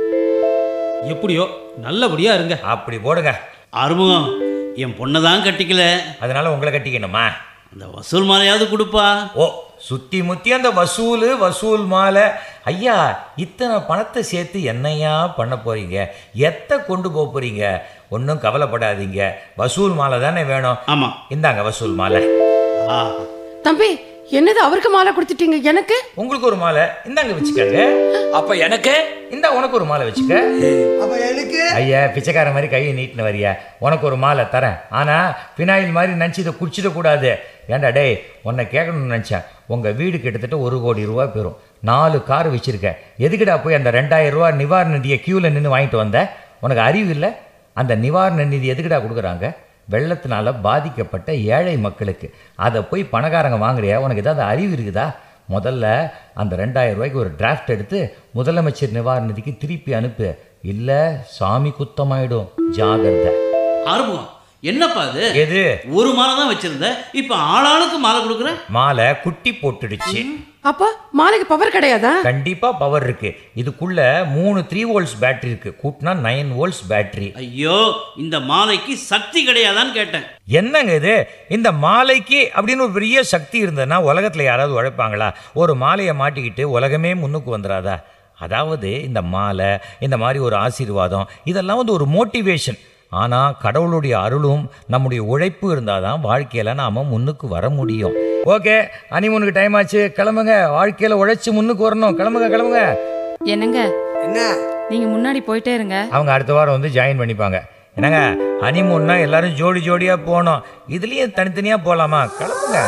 எப்படியோ நல்லபடியா இருங்க. அப்படி போடுங்க. ஆறுமுகம், என் பொண்ணை தான் கட்டிக்கல, அதனால உங்களை கட்டிக்கணுமா? அந்த வசூல் மாலையாவது கொடுப்பா. ஓ, சுத்தி முத்தி அந்த வசூல் வசூல் மாலை. ஐயா, இத்தனை பணத்தை சேர்த்து என்னையா பண்ண போறீங்க? எத்தை கொண்டு போக போறீங்க? ஒன்றும் கவலைப்படாதீங்க, வசூல் மாலை தானே வேணும். ஆமா, இந்தாங்க வசூல் மாலை. தம்பி, என்னது அவருக்கு மாலை கொடுத்துட்டீங்க? எனக்கு உங்களுக்கு ஒரு மாலை இந்தாங்க வச்சுக்கங்க. அப்ப எனக்கு இந்தா உனக்கு ஒரு மாலை வச்சுக்க. அப்ப எனக்கு ஐயா, பிச்சைக்கார மாதிரி கையை நீட்டின வரியா? உனக்கு ஒரு மாலை தரேன், ஆனா பினாயில் மாதிரி நினச்சி இதை குடிச்சிட கூடாது. ஏண்டா டேய், உன்னை கேட்கணும்னு நினச்சேன். உங்க வீடு கிட்டத்தட்ட ஒரு கோடி ரூபா பெறும், நாலு கார் வச்சிருக்க. எதுக்குடா போய் அந்த ரெண்டாயிரம் ரூபா நிவாரண நிதியை கியூவில் நின்று வாங்கிட்டு வந்த? உனக்கு அறிவு இல்லை? அந்த நிவாரண நிதி எதுக்குடா கொடுக்குறாங்க? வெள்ளத்தினால பாதிக்கப்பட்ட ஏழை மக்களுக்கு. அதை போய் பணக்காரங்க வாங்குறியா? உனக்கு ஏதாவது அறிவு இருக்குதா? முதல்ல அந்த ரெண்டாயிரம் ரூபாய்க்கு ஒரு டிராஃப்ட் எடுத்து முதலமைச்சர் நிவாரண நிதிக்கு திருப்பி அனுப்பு, இல்லை சாமி குத்தமாயிடும், ஜாகிரதை. ஆறுமுகம், என்னப்பா அது? எது? ஒரு மாலை தான் வச்சிருந்த, இப்ப ஆளாளுக்கு மாலை கொடுக்குற. மாலை குட்டி போட்டுடுச்சு. அப்போ மாலைக்கு பவர் கிடையாதா? கண்டிப்பா பவர் இருக்கு. இதுக்குள்ள மூணு த்ரீ வோல்ட்ஸ் பேட்டரி இருக்கு, கூட்டினா நைன் வோல்ட்ஸ் பேட்டரி. ஐயோ, இந்த மாலைக்கு சக்தி கிடையாதான்னு கேட்டேன். என்னங்க இது? இந்த மாலைக்கு அப்படின்னு ஒரு பெரிய சக்தி இருந்ததுன்னா உலகத்துல யாராவது உழைப்பாங்களா? ஒரு மாலையை மாட்டிக்கிட்டு உலகமே முன்னுக்கு வந்துடாதா? அதாவது இந்த மாலை, இந்த மாதிரி ஒரு ஆசீர்வாதம், இதெல்லாம் வந்து ஒரு மோட்டிவேஷன். ஆனால் கடவுளுடைய அருளும் நம்முடைய உழைப்பு இருந்தால் தான் வாழ்க்கையில் நாம் முன்னுக்கு வர முடியும். ஓகே, ஹனிமூனுக்கு டைம் ஆச்சு, கிளம்புங்க. வாழ்க்கையில் உழைச்சி முன்னுக்கு வரணும், கிளம்புங்க கிளம்புங்க. என்னங்க என்ன? நீங்க முன்னாடி போயிட்டே இருங்க, அவங்க அடுத்த வாரம் வந்து ஜாயின் பண்ணிப்பாங்க. என்னங்க, ஹனிமூன்னா எல்லாரும் ஜோடி ஜோடியாக போகணும், இதுலேயும் தனித்தனியாக போகலாமா? கிளம்புங்க.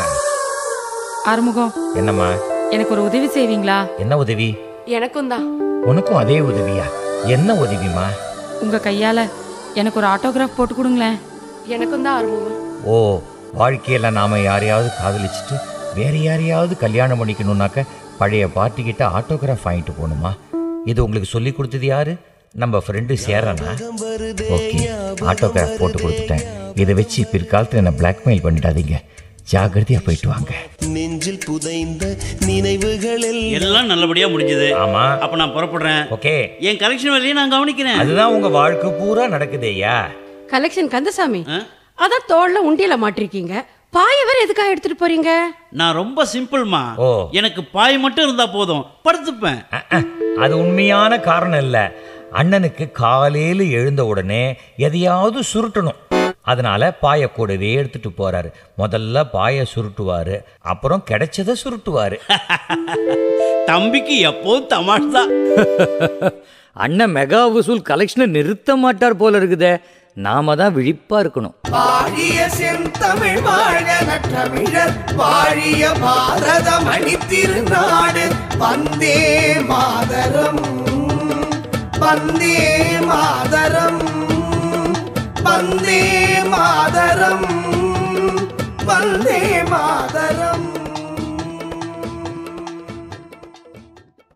ஆறுமுகம், என்னம்மா? எனக்கு ஒரு உதவி செய்வீங்களா? என்ன உதவி? எனக்கும் தான். உனக்கும் அதே உதவியா? என்ன உதவிமா? உங்க கையால எனக்கு ஒரு ஆட்டோகிராஃப் போட்டு கொடுங்களேன். எனக்கும் தான் ஆர்வம். ஓ, வாழ்க்கையில் நாம் யாரையாவது காதலிச்சுட்டு வேற யாரையாவது கல்யாணம் பண்ணிக்கணுன்னாக்க பழைய பார்ட்டிக்கிட்ட ஆட்டோகிராஃப் வாங்கிட்டு போகணுமா? இது உங்களுக்கு சொல்லி கொடுத்தது யாரு? நம்ம ஃப்ரெண்டு சேரனா? ஓகே, ஆட்டோகிராஃப் போட்டு கொடுத்துட்டேன். இதை வச்சு பிற்காலத்தில் என்னை பிளாக்மெயில் பண்ணிடாதீங்க. ஜாகிரதையா போயிட்டு வாங்க. நெஞ்சில் புதைந்த நினைவுகள் எல்லாம் நல்லபடியா முடிஞ்சது. ஆமா, அப்ப நான் புறப்படுறேன். ஓகே. என் கலெக்ஷன் வேலையை நான் கவனிக்கிறேன். அதுதான் உங்க வாழ்க்கை பூரா நடக்குதேயா. கலெக்ஷன் கந்தசாமி, அதான் தோல்ல உண்டியல மாட்டிருக்கீங்க. பாய வேற எதுக்காக எடுத்துட்டு போறீங்க? நான் ரொம்ப சிம்பிள்மா. எனக்கு பாய் மட்டும் இருந்தா போதும், படுத்துப்பேன். அது உண்மையான காரணம் இல்ல. அண்ணனுக்கு காலையில எழுந்த உடனே எதையாவது சுருட்டணும். அதனால பாய கூடவே எடுத்துட்டு போறாரு. முதல்ல பாய சுருட்டுவாரு, அப்புறம் கிடைச்சதை சுருட்டுவாரு. தம்பிக்கு எப்போ தமாஷ் தான். அண்ணன் மெகா வசூல் கலெக்ஷனை நிறுத்த மாட்டார் போல இருக்குதே. நாம தான் விழிப்பா இருக்கணும். வாழிய செந்தமிழ் வாழ நற்றமிழர் வாழிய பாரத மணி திருநாடு. வந்தே மாதரம் வந்தே மாதரம் வந்தே மாதரம் வந்தே மாதரம்.